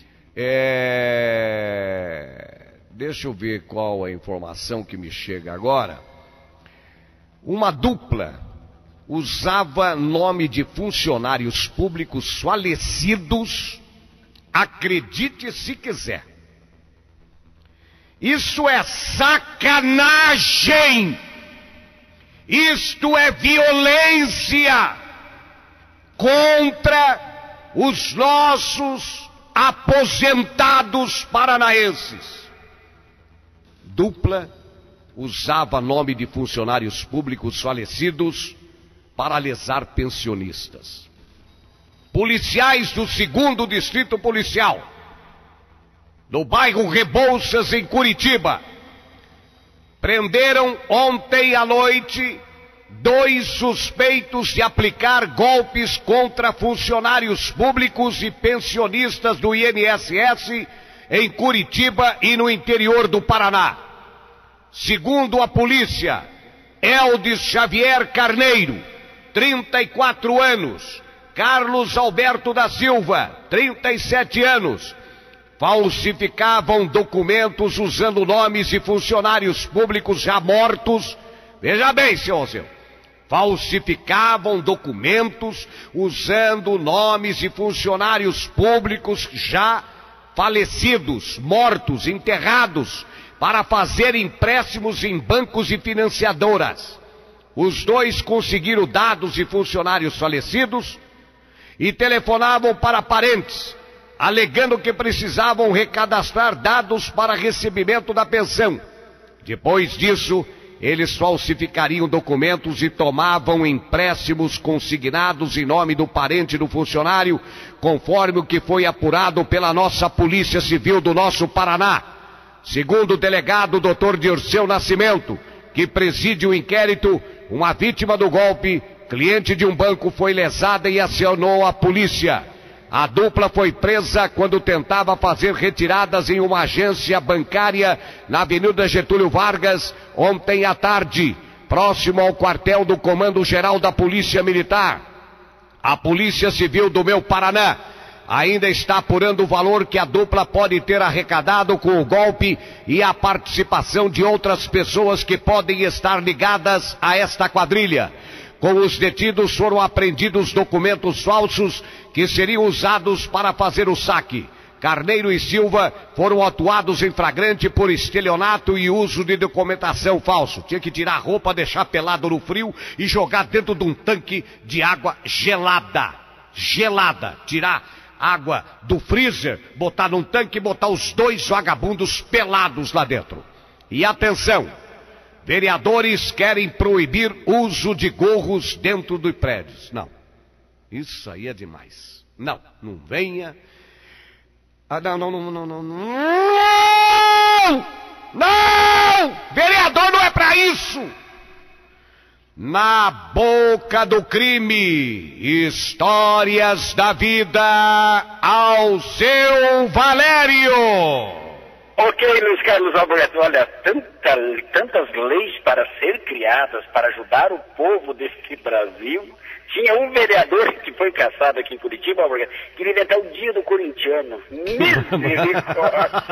Deixa eu ver qual a informação que me chega agora. Uma dupla usava nome de funcionários públicos falecidos, acredite se quiser. Isso é sacanagem! Isto é violência contra os nossos aposentados paranaenses. Dupla usava nome de funcionários públicos falecidos para lesar pensionistas. Policiais do 2º Distrito Policial, no bairro Rebouças, em Curitiba, prenderam ontem à noite 2 suspeitos de aplicar golpes contra funcionários públicos e pensionistas do INSS em Curitiba e no interior do Paraná. Segundo a polícia, Eldes Xavier Carneiro, 34 anos, Carlos Alberto da Silva, 37 anos, falsificavam documentos usando nomes de funcionários públicos já mortos. Veja bem, senhor, falsificavam documentos usando nomes de funcionários públicos já falecidos, mortos, enterrados, para fazer empréstimos em bancos e financiadoras. Os 2 conseguiram dados de funcionários falecidos e telefonavam para parentes, alegando que precisavam recadastrar dados para recebimento da pensão. Depois disso, eles falsificariam documentos e tomavam empréstimos consignados em nome do parente do funcionário, conforme o que foi apurado pela nossa Polícia Civil do nosso Paraná. Segundo o delegado Dr. Dirceu Nascimento, que preside o inquérito, uma vítima do golpe, cliente de um banco, foi lesada e acionou a polícia. A dupla foi presa quando tentava fazer retiradas em uma agência bancária na Avenida Getúlio Vargas, ontem à tarde, próximo ao quartel do Comando Geral da Polícia Militar. A Polícia Civil do meu Paraná ainda está apurando o valor que a dupla pode ter arrecadado com o golpe e a participação de outras pessoas que podem estar ligadas a esta quadrilha. Com os detidos foram apreendidos documentos falsos que seriam usados para fazer o saque. Carneiro e Silva foram autuados em flagrante por estelionato e uso de documentação falso. Tinha que tirar a roupa, deixar pelado no frio e jogar dentro de um tanque de água gelada. Gelada. Tirar água do freezer, botar num tanque e botar os dois vagabundos pelados lá dentro. E atenção, vereadores querem proibir uso de gorros dentro dos prédios. Não, isso aí é demais. Não venha... Não! Vereador não é pra isso! Na boca do crime, histórias da vida ao seu Valério! Ok, Luiz Carlos Alberto, olha, tantas leis para ser criadas para ajudar o povo deste Brasil. Tinha um vereador que foi caçado aqui em Curitiba, Alberto, queria inventar o dia do corintiano. Misericórdia!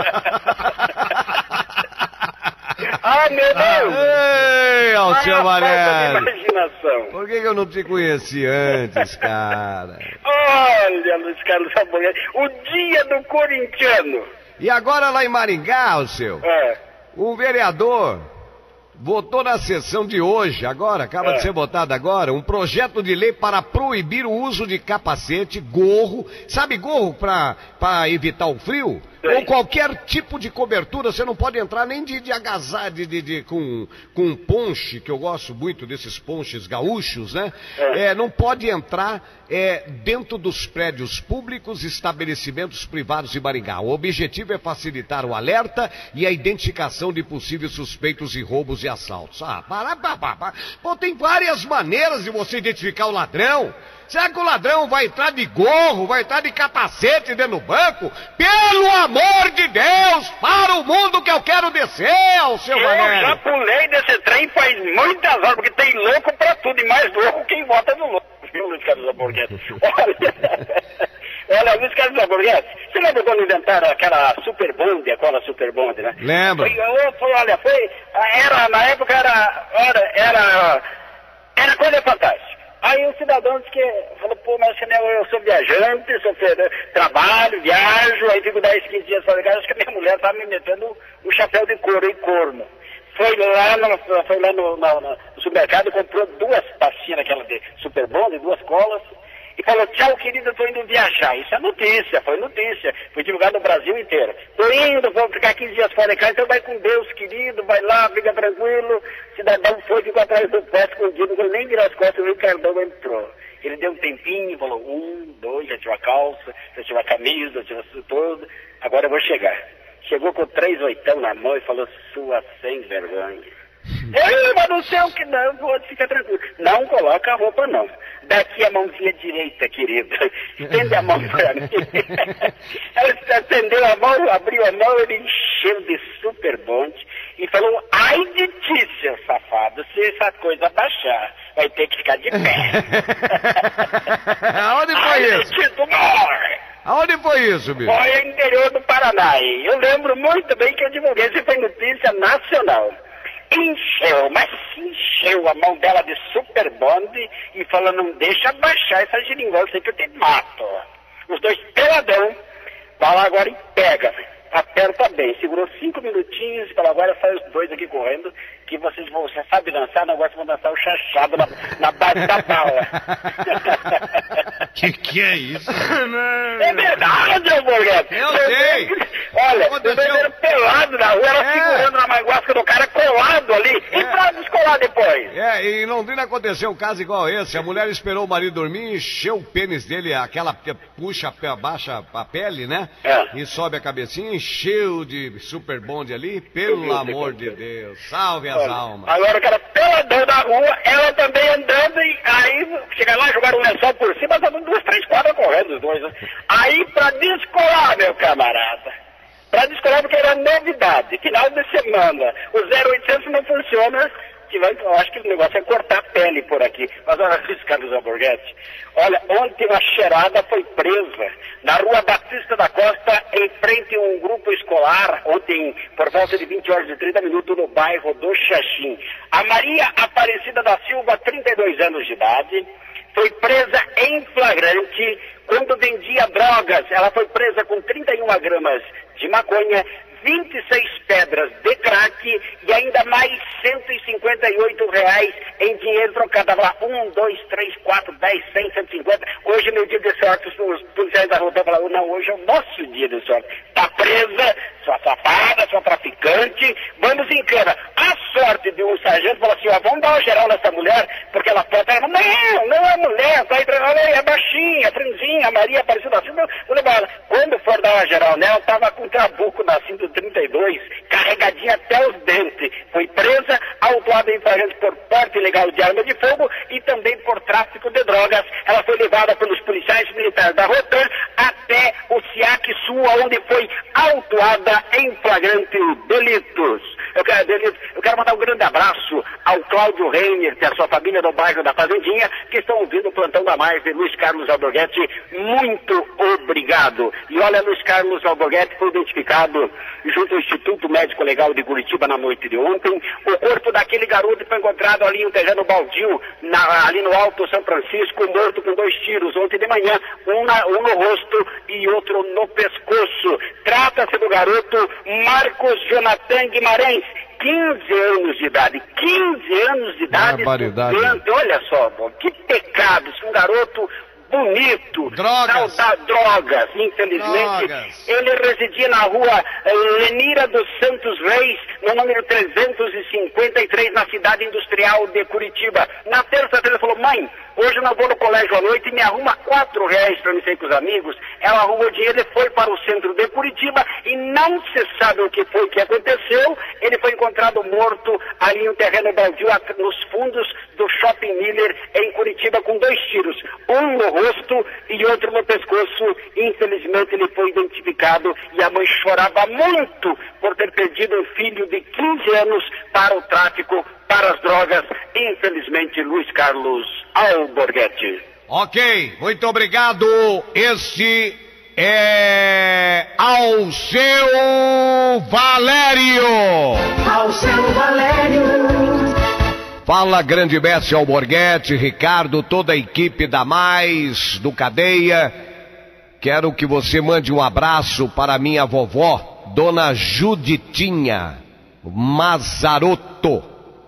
Ai, meu Deus! Ei, Alceu Valério! Imaginação! Por que eu não te conheci antes, cara? Olha, Luiz Carlos Alberto, o dia do corintiano! E agora lá em Maringá, Alceu, o vereador votou na sessão de hoje, agora, acaba de ser votado agora, um projeto de lei para proibir o uso de capacete, gorro, sabe gorro para evitar o frio? Ou qualquer tipo de cobertura, você não pode entrar nem de agasalho, com ponche, que eu gosto muito desses ponches gaúchos, né? Não pode entrar dentro dos prédios públicos, estabelecimentos privados de Maringá. O objetivo é facilitar o alerta e a identificação de possíveis suspeitos de roubos e assaltos. Pô, tem várias maneiras de você identificar o ladrão. Será que o ladrão vai entrar de gorro, vai entrar de capacete dentro do banco? Pelo amor de Deus, para o mundo que eu quero descer, Alceu Valério. Eu já pulei desse trem faz muitas horas, porque tem louco pra tudo, e mais louco quem vota no louco, viu, Luiz Carlos Alborguete? Olha, Luiz Carlos Alborguete, você lembra quando inventaram aquela Super Bond, a cola Super Bond, né? Lembro. Na época era coisa fantástica. Aí o cidadão disse que falou, pô, mas eu sou viajante, trabalho, viajo, aí fico 10, 15 dias fora de casa, acho que a minha mulher tá me metendo um chapéu de couro em corno. Foi lá no supermercado, comprou 2 pastinhas daquela de Super Bond, 2 colas, e falou, tchau, querido, eu tô indo viajar. Isso é notícia, foi divulgado no Brasil inteiro. Tô indo, vou ficar 15 dias fora de casa, então vai com Deus, querido, vai lá, fica tranquilo. O cidadão foi, ficou atrás do pé escondido, não nem virou as costas, o Ricardão entrou. Ele deu um tempinho, falou, 1, 2, já tirou a calça, já tirou a camisa, já tirou isso tudo, agora eu vou chegar. Chegou com 3 oitão na mão e falou, sua sem vergonha. Mas não sei o que não, vou ficar tranquilo. Não coloca a roupa não. Daqui a mãozinha direita, querida. Estende a mão pra mim. Ela estendeu a mão, abriu a mão, ele encheu de Super Bond e falou, ai de ti, seu safado, se essa coisa baixar, vai ter que ficar de pé. Aonde foi isso? Aonde foi isso, bicho? Foi no interior do Paraná. Eu lembro muito bem que eu divulguei, isso foi notícia nacional. Encheu a mão dela de Super Bond e falou, não deixa baixar essa geringola, sei que eu te mato. Os dois peladão, vai lá agora e pega, aperta bem, segurou 5 minutinhos e falou, agora sai os dois aqui correndo, que você sabe dançar, não gosta de dançar o chachado na base da bala. Que é isso? É verdade, Alborguete. Eu sei. Olha, os dois eram pelados na rua, ela segurando na manguasca do cara, colado ali, e pra descolar depois. E em Londrina aconteceu um caso igual esse, a mulher esperou o marido dormir, encheu o pênis dele, aquela que puxa, abaixa a pele, né? E sobe a cabecinha, encheu de Super Bond ali, pelo amor de Deus, salve as almas. Agora o cara peladão da rua, ela também andando, e aí chega lá, jogaram um lençol por cima, estavam 2, 3 quadras correndo os dois. Né? Aí pra descolar, meu camarada, pra descolar porque era novidade, final de semana, o 0800 não funciona, eu acho que o negócio é cortar a pele por aqui. Mas olha, Luiz Carlos Alborguete, olha, ontem uma cheirada foi presa na rua Batista da Costa, em frente a um grupo escolar, ontem por volta de 20 horas e 30 minutos no bairro do Xaxim. A Maria Aparecida da Silva, 32 anos de idade, foi presa em flagrante quando vendia drogas. Ela foi presa com 31 gramas de maconha, 26 pedras de crack e ainda mais R$158 em dinheiro trocado. Ela 1, 2, 3, 4, 10, 100, 150. Hoje é meu dia de sorte. Os policiais da rua falaram, não, hoje é o nosso dia de sorte. Está presa, sua safada, sua traficante, vamos em cana. A sorte de um sargento falou assim, ó, vamos dar uma geral nessa mulher, porque ela pode estar... Não é mulher, tá entrando, é baixinha, franzinha, Maria Aparecida assim, vou levar ela. Quando for dar uma geral nela, ela estava com trabuco na cinta 32, carregadinha até os dentes. Foi presa, autuada em flagrante por porte ilegal de arma de fogo e também por tráfico de drogas. Ela foi levada pelos policiais militares da Rotan até o SIAC Sul, onde foi autuada em flagrante delitos. Eu quero mandar um grande abraço ao Cláudio Reiner e a sua família do bairro da Fazendinha, que estão ouvindo o Plantão da Mais de Luiz Carlos Alborguete. Muito obrigado. E olha, Luiz Carlos Alborguete foi identificado junto ao Instituto Médico Legal de Curitiba na noite de ontem. O corpo daquele garoto foi encontrado ali em um terreno baldio, ali no Alto São Francisco, morto com 2 tiros ontem de manhã, um no rosto e outro no pescoço. Trata-se do garoto Marcos Jonathan Guimarães, 15 anos de idade. 15 anos de idade. Olha só, que pecado. Um garoto bonito. Drogas. Drogas, infelizmente. Drogas. Ele residia na rua Lenira dos Santos Reis, no número 353, na cidade industrial de Curitiba. Na terça-feira ele falou, mãe, hoje eu não vou no colégio à noite e me arruma R$4 para me sair com os amigos. Ela arrumou o dinheiro, ele foi para o centro de Curitiba e não se sabe o que foi que aconteceu. Ele foi encontrado morto ali em um terreno baldio, nos fundos do Shopping Miller, em Curitiba, com 2 tiros. Um no rosto e outro no pescoço. Infelizmente ele foi identificado e a mãe chorava muito por ter perdido um filho de 15 anos para o tráfico, para as drogas. Infelizmente, Luiz Carlos Alborguete. Ok, muito obrigado. Este é Alceu Valério. Alceu Valério. Fala, grande mestre Alborguete, Ricardo, toda a equipe da Mais, do Cadeia. Quero que você mande um abraço para minha vovó, Dona Juditinha Mazarotto.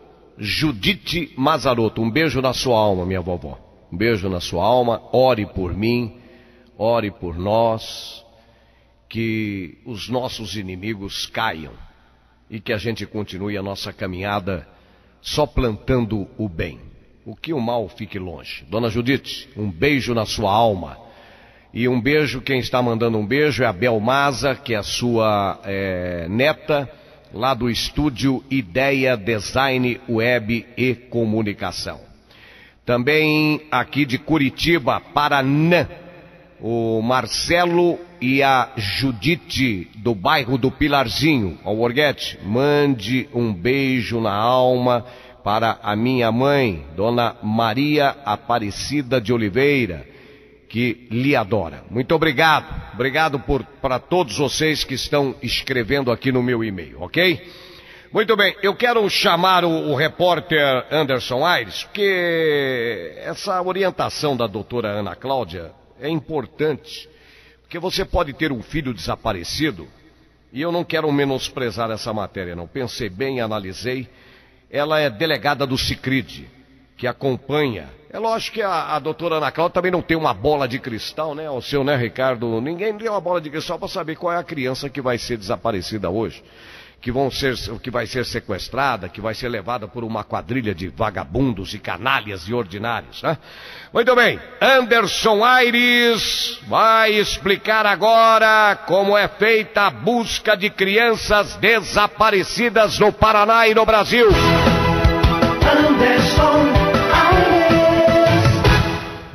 Judite Mazarotto. Um beijo na sua alma, minha vovó. Um beijo na sua alma. Ore por mim, ore por nós, que os nossos inimigos caiam e que a gente continue a nossa caminhada só plantando o bem, o que o mal fique longe. Dona Judite, um beijo na sua alma. E um beijo, quem está mandando um beijo é a Bel Maza, que é a sua neta, lá do estúdio Ideia Design Web e Comunicação. Também aqui de Curitiba, Paraná, o Marcelo e a Judite, do bairro do Pilarzinho. Alborguete, mande um beijo na alma para a minha mãe, Dona Maria Aparecida de Oliveira, que lhe adora. Muito obrigado. Obrigado para todos vocês que estão escrevendo aqui no meu e-mail, ok? Muito bem, eu quero chamar o repórter Anderson Aires, porque essa orientação da doutora Ana Cláudia é importante, porque você pode ter um filho desaparecido, e eu não quero menosprezar essa matéria, não. Pensei bem, analisei. Ela é delegada do Sicredi, que acompanha. É lógico que a doutora Ana Cláudia também não tem uma bola de cristal, né? O seu, né, Ricardo? Ninguém tem uma bola de cristal para saber qual é a criança que vai ser desaparecida hoje, que vai ser sequestrada, que vai ser levada por uma quadrilha de vagabundos e canalhas e ordinários, né? Muito bem, Anderson Aires vai explicar agora como é feita a busca de crianças desaparecidas no Paraná e no Brasil. Anderson Aires.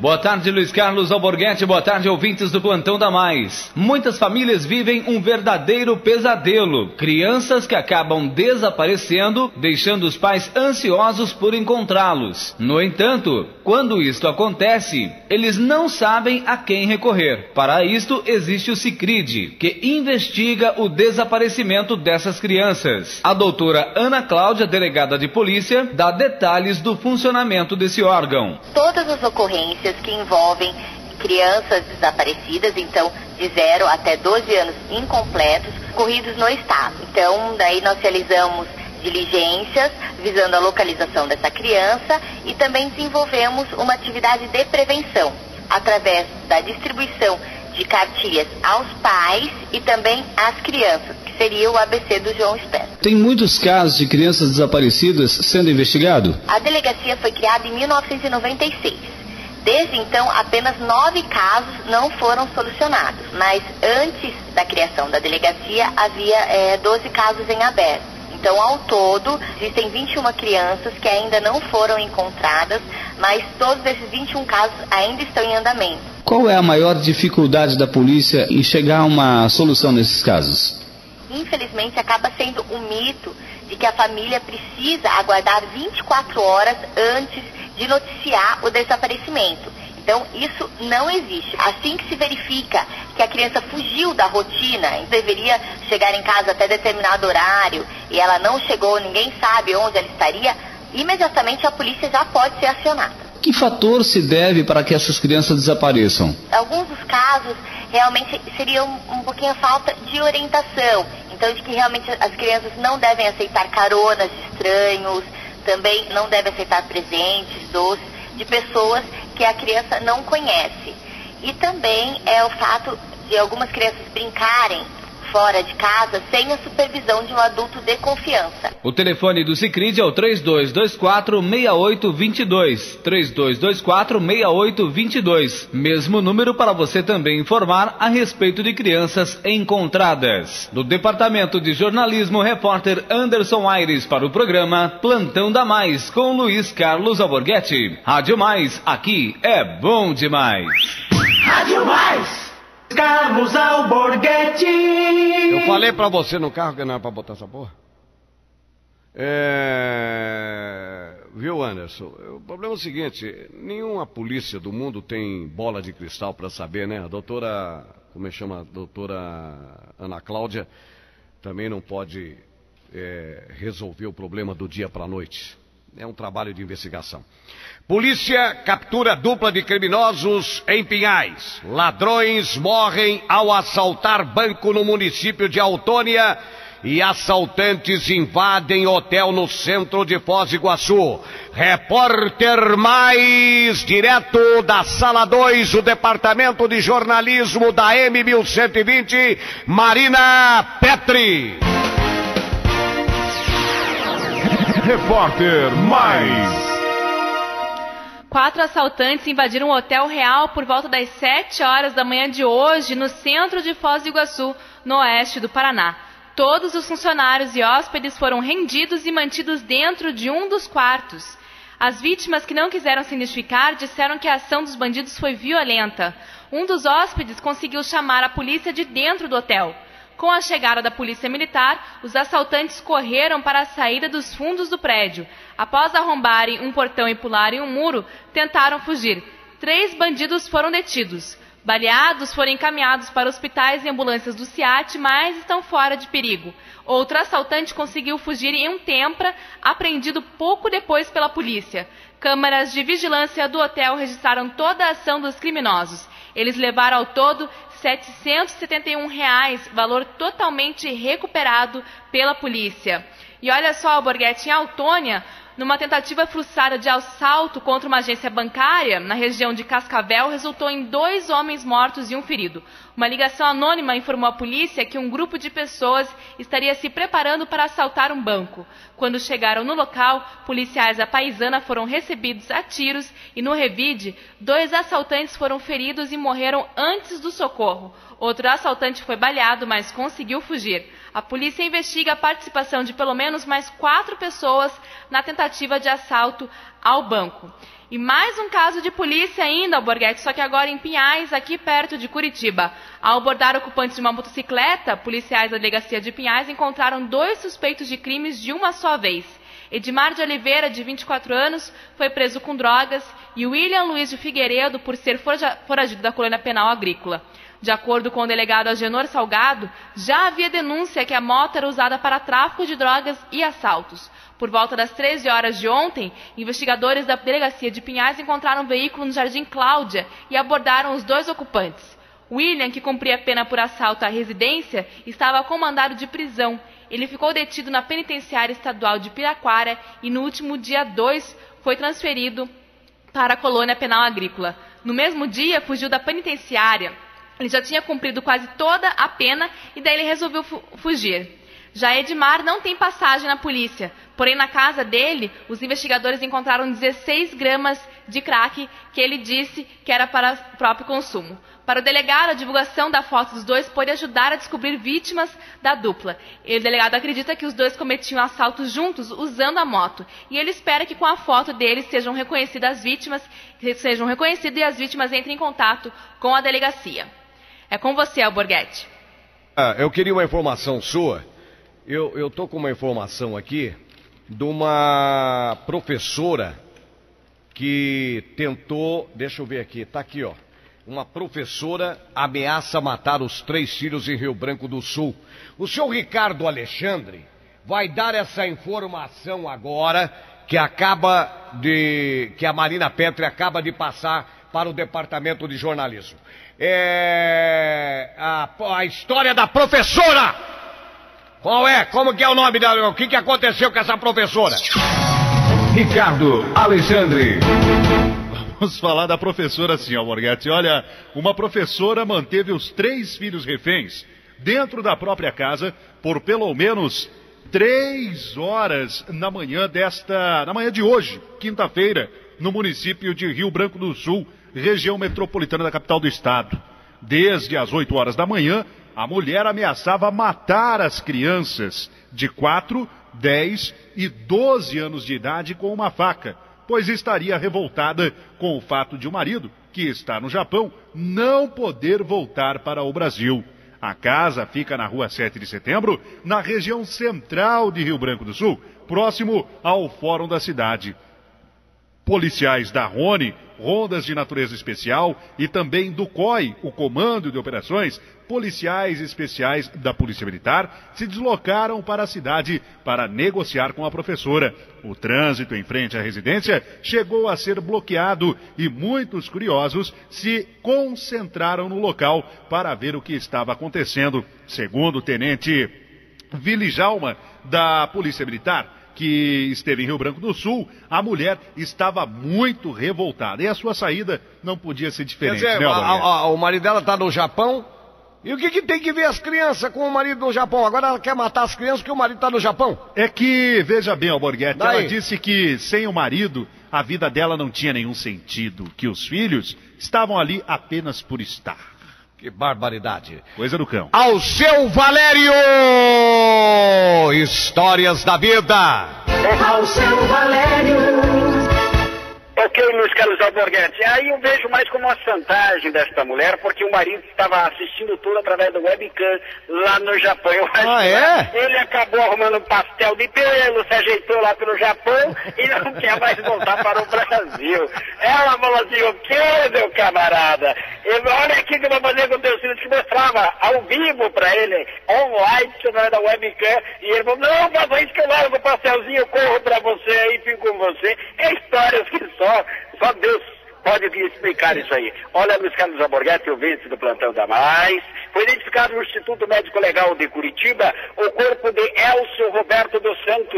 Boa tarde, Luiz Carlos Alborguete. Boa tarde, ouvintes do Plantão da Mais. Muitas famílias vivem um verdadeiro pesadelo. Crianças que acabam desaparecendo, deixando os pais ansiosos por encontrá-los. No entanto, quando isto acontece, eles não sabem a quem recorrer. Para isto, existe o Sicredi, que investiga o desaparecimento dessas crianças. A doutora Ana Cláudia, delegada de polícia, dá detalhes do funcionamento desse órgão. Todas as ocorrências que envolvem crianças desaparecidas, então de 0 até 12 anos incompletos, ocorridos no estado. Então, daí nós realizamos diligências visando a localização dessa criança e também desenvolvemos uma atividade de prevenção através da distribuição de cartilhas aos pais e também às crianças, que seria o ABC do João Esperto. Tem muitos casos de crianças desaparecidas sendo investigado? A delegacia foi criada em 1996. Desde então, apenas 9 casos não foram solucionados, mas antes da criação da delegacia havia 12 casos em aberto. Então, ao todo, existem 21 crianças que ainda não foram encontradas, mas todos esses 21 casos ainda estão em andamento. Qual é a maior dificuldade da polícia em chegar a uma solução nesses casos? Infelizmente, acaba sendo um mito de que a família precisa aguardar 24 horas antes de noticiar o desaparecimento. Então, isso não existe. Assim que se verifica que a criança fugiu da rotina, deveria chegar em casa até determinado horário, e ela não chegou, ninguém sabe onde ela estaria, imediatamente a polícia já pode ser acionada. Que fator se deve para que essas crianças desapareçam? Alguns dos casos realmente seria um pouquinho a falta de orientação. Então, de que realmente as crianças não devem aceitar caronas de estranhos, também não devem aceitar presentes, doces, de pessoas que a criança não conhece. E também é o fato de algumas crianças brincarem fora de casa sem a supervisão de um adulto de confiança. O telefone do Sicredi é o 3224-6822. 3224-6822. Mesmo número para você também informar a respeito de crianças encontradas. Do Departamento de Jornalismo, repórter Anderson Aires para o programa Plantão da Mais, com Luiz Carlos Alborguete. Rádio Mais, aqui é bom demais. Rádio Mais. Carlos Alborguete. Eu falei pra você no carro que não era pra botar essa porra. Viu, Anderson? O problema é o seguinte: nenhuma polícia do mundo tem bola de cristal pra saber, né? A doutora, como é que chama? A doutora Ana Cláudia também não pode resolver o problema do dia pra noite. É um trabalho de investigação. Polícia captura dupla de criminosos em Pinhais. Ladrões morrem ao assaltar banco no município de Autônia e assaltantes invadem hotel no centro de Foz do Iguaçu. Repórter Mais, direto da Sala 2, o Departamento de Jornalismo da M1120, Marina Petri. Repórter Mais. 4 assaltantes invadiram um hotel real por volta das 7 horas da manhã de hoje, no centro de Foz do Iguaçu, no oeste do Paraná. Todos os funcionários e hóspedes foram rendidos e mantidos dentro de um dos quartos. As vítimas, que não quiseram se identificar, disseram que a ação dos bandidos foi violenta. Um dos hóspedes conseguiu chamar a polícia de dentro do hotel. Com a chegada da polícia militar, os assaltantes correram para a saída dos fundos do prédio. Após arrombarem um portão e pularem um muro, tentaram fugir. 3 bandidos foram detidos. Baleados foram encaminhados para hospitais e ambulâncias do SEAT, mas estão fora de perigo. Outro assaltante conseguiu fugir em um Tempra, apreendido pouco depois pela polícia. Câmeras de vigilância do hotel registraram toda a ação dos criminosos. Eles levaram ao todo R$ 771, valor totalmente recuperado pela polícia. E olha só, Alborguete, em Autônia, numa tentativa frustrada de assalto contra uma agência bancária, na região de Cascavel, resultou em 2 homens mortos e 1 ferido. Uma ligação anônima informou à polícia que um grupo de pessoas estaria se preparando para assaltar um banco. Quando chegaram no local, policiais da Paisana foram recebidos a tiros e no revide, 2 assaltantes foram feridos e morreram antes do socorro. Outro assaltante foi baleado, mas conseguiu fugir. A polícia investiga a participação de pelo menos mais 4 pessoas na tentativa de assalto ao banco. E mais um caso de polícia ainda, Alborguete, só que agora em Pinhais, aqui perto de Curitiba. Ao abordar ocupantes de uma motocicleta, policiais da delegacia de Pinhais encontraram 2 suspeitos de crimes de uma só vez. Edmar de Oliveira, de 24 anos, foi preso com drogas e William Luiz de Figueiredo por ser foragido da colônia penal agrícola. De acordo com o delegado Agenor Salgado, já havia denúncia que a moto era usada para tráfico de drogas e assaltos. Por volta das 13 horas de ontem, investigadores da delegacia de Pinhais encontraram um veículo no Jardim Cláudia e abordaram os 2 ocupantes. William, que cumpria pena por assalto à residência, estava com mandado de prisão. Ele ficou detido na penitenciária estadual de Piraquara e no último dia 2 foi transferido para a colônia penal agrícola. No mesmo dia, fugiu da penitenciária. Ele já tinha cumprido quase toda a pena e daí ele resolveu fugir. Já Edmar não tem passagem na polícia, porém na casa dele, os investigadores encontraram 16 gramas de crack que ele disse que era para próprio consumo. Para o delegado, a divulgação da foto dos 2 pode ajudar a descobrir vítimas da dupla. O delegado acredita que os 2 cometiam assaltos juntos usando a moto. E ele espera que com a foto deles sejam reconhecidas as vítimas e as vítimas entrem em contato com a delegacia. É com você, Alborguete. Eu queria uma informação sua. Eu tô com uma informação aqui de uma professora que tentou, deixa eu ver aqui, tá aqui, ó. Uma professora ameaça matar os 3 filhos em Rio Branco do Sul. O senhor Ricardo Alexandre vai dar essa informação agora que a Marina Petri acaba de passar para o Departamento de Jornalismo. A história da professora! Qual é? Como que é o nome dela? O que aconteceu com essa professora? Ricardo Alexandre. Vamos falar da professora, sim, Alborguete. Olha, uma professora manteve os 3 filhos reféns dentro da própria casa por pelo menos 3 horas na manhã de hoje, quinta-feira, no município de Rio Branco do Sul, região metropolitana da capital do estado. Desde as 8 horas da manhã, a mulher ameaçava matar as crianças de 4, 10 e 12 anos de idade com uma faca, pois estaria revoltada com o fato de o marido, que está no Japão, não poder voltar para o Brasil. A casa fica na rua 7 de setembro, na região central de Rio Branco do Sul, próximo ao Fórum da cidade. Policiais da RONE, Rondas de Natureza Especial, e também do COI, o Comando de Operações, policiais especiais da Polícia Militar, se deslocaram para a cidade para negociar com a professora. O trânsito em frente à residência chegou a ser bloqueado e muitos curiosos se concentraram no local para ver o que estava acontecendo. Segundo o tenente Vili Jalma, da Polícia Militar, que esteve em Rio Branco do Sul, a mulher estava muito revoltada. E a sua saída não podia ser diferente, quer dizer, né, o marido dela está no Japão? E o que tem que ver as crianças com o marido no Japão? Agora ela quer matar as crianças porque o marido está no Japão? É que, veja bem, Alborguete, ela disse que sem o marido, a vida dela não tinha nenhum sentido. Que os filhos estavam ali apenas por estar. Que barbaridade. Coisa do cão. Ao seu Valério! Histórias da vida. Ao seu Valério. Ok, Luiz Carlos Alborguete. Aí eu vejo mais como uma chantagem desta mulher, porque o marido estava assistindo tudo através do webcam lá no Japão. Eu acho que ele acabou arrumando um pastel de pelo, se ajeitou lá pelo Japão e não quer mais voltar para o Brasil. Ela falou assim: o que, meu camarada? Olha aqui que eu vou fazer com o teu filho. Te mostrava ao vivo para ele, online, através da webcam, e ele falou: não, papai, isso que eu largo o pastelzinho, eu corro para você aí, fico com você. É histórias que só Deus pode vir explicar isso aí. Olha, Luiz Carlos Alborguete, ouvinte do Plantão da Mais. Foi identificado no Instituto Médico Legal de Curitiba o corpo de Elcio Roberto dos Santos,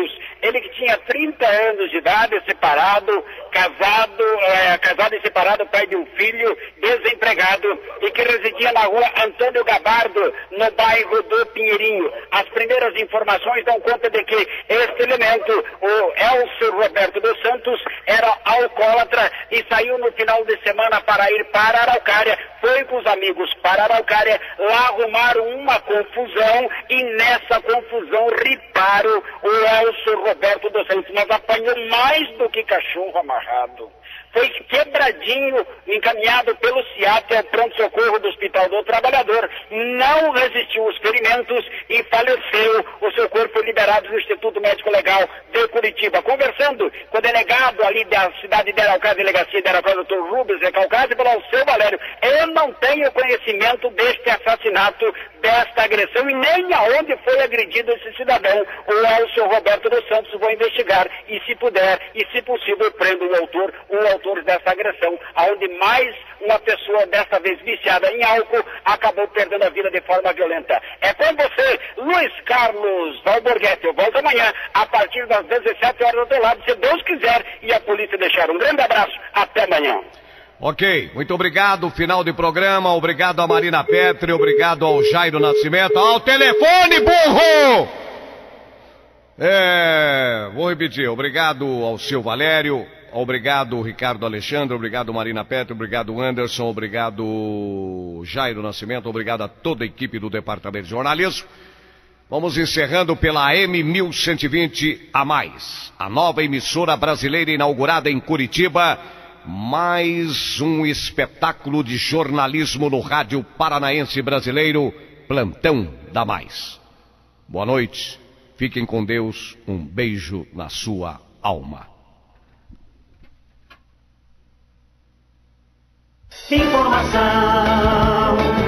Ele que tinha 30 anos de idade, separado, casado e separado, pai de um filho, desempregado, e que residia na rua Antônio Gabardo, no bairro do Pinheirinho. As primeiras informações dão conta de que este elemento, o Elcio Roberto dos Santos, era alcoólatra e saiu no final de semana para ir para Araucária, foi com os amigos para Araucária, lá arrumaram uma confusão e nessa confusão riparam o Elcio Roberto dos Santos, mas apanhou mais do que cachorro amarrado. Foi quebradinho, encaminhado pelo CIAT ao pronto-socorro do Hospital do Trabalhador, não resistiu aos ferimentos e faleceu. O seu corpo foi liberado no Instituto Médico Legal de Curitiba. Conversando com o delegado ali da cidade de Araucária, delegacia de Araucária, Dr. Rubens Recalcado, e falou ao seu Valério, eu não tenho conhecimento deste assassinato, desta agressão e nem aonde foi agredido esse cidadão. O Elcio Roberto dos Santos vou investigar e, se puder e se possível, prendo o autor dessa agressão, aonde mais uma pessoa, desta vez viciada em álcool, acabou perdendo a vida de forma violenta. É com você, Luiz Carlos Valborguete. Eu volto amanhã, a partir das 17 horas do teu lado, se Deus quiser, e a polícia deixar. Um grande abraço, até amanhã. Ok, muito obrigado, final de programa, obrigado a Marina Petri, obrigado ao Jairo Nascimento, ao telefone, burro! Vou repetir, obrigado ao seu Valério, obrigado Ricardo Alexandre, obrigado Marina Petri, obrigado Anderson, obrigado Jairo Nascimento, obrigado a toda a equipe do Departamento de Jornalismo. Vamos encerrando pela M1120 a mais, a nova emissora brasileira inaugurada em Curitiba, mais um espetáculo de jornalismo no rádio paranaense brasileiro, Plantão da Mais. Boa noite, fiquem com Deus, um beijo na sua alma. Informação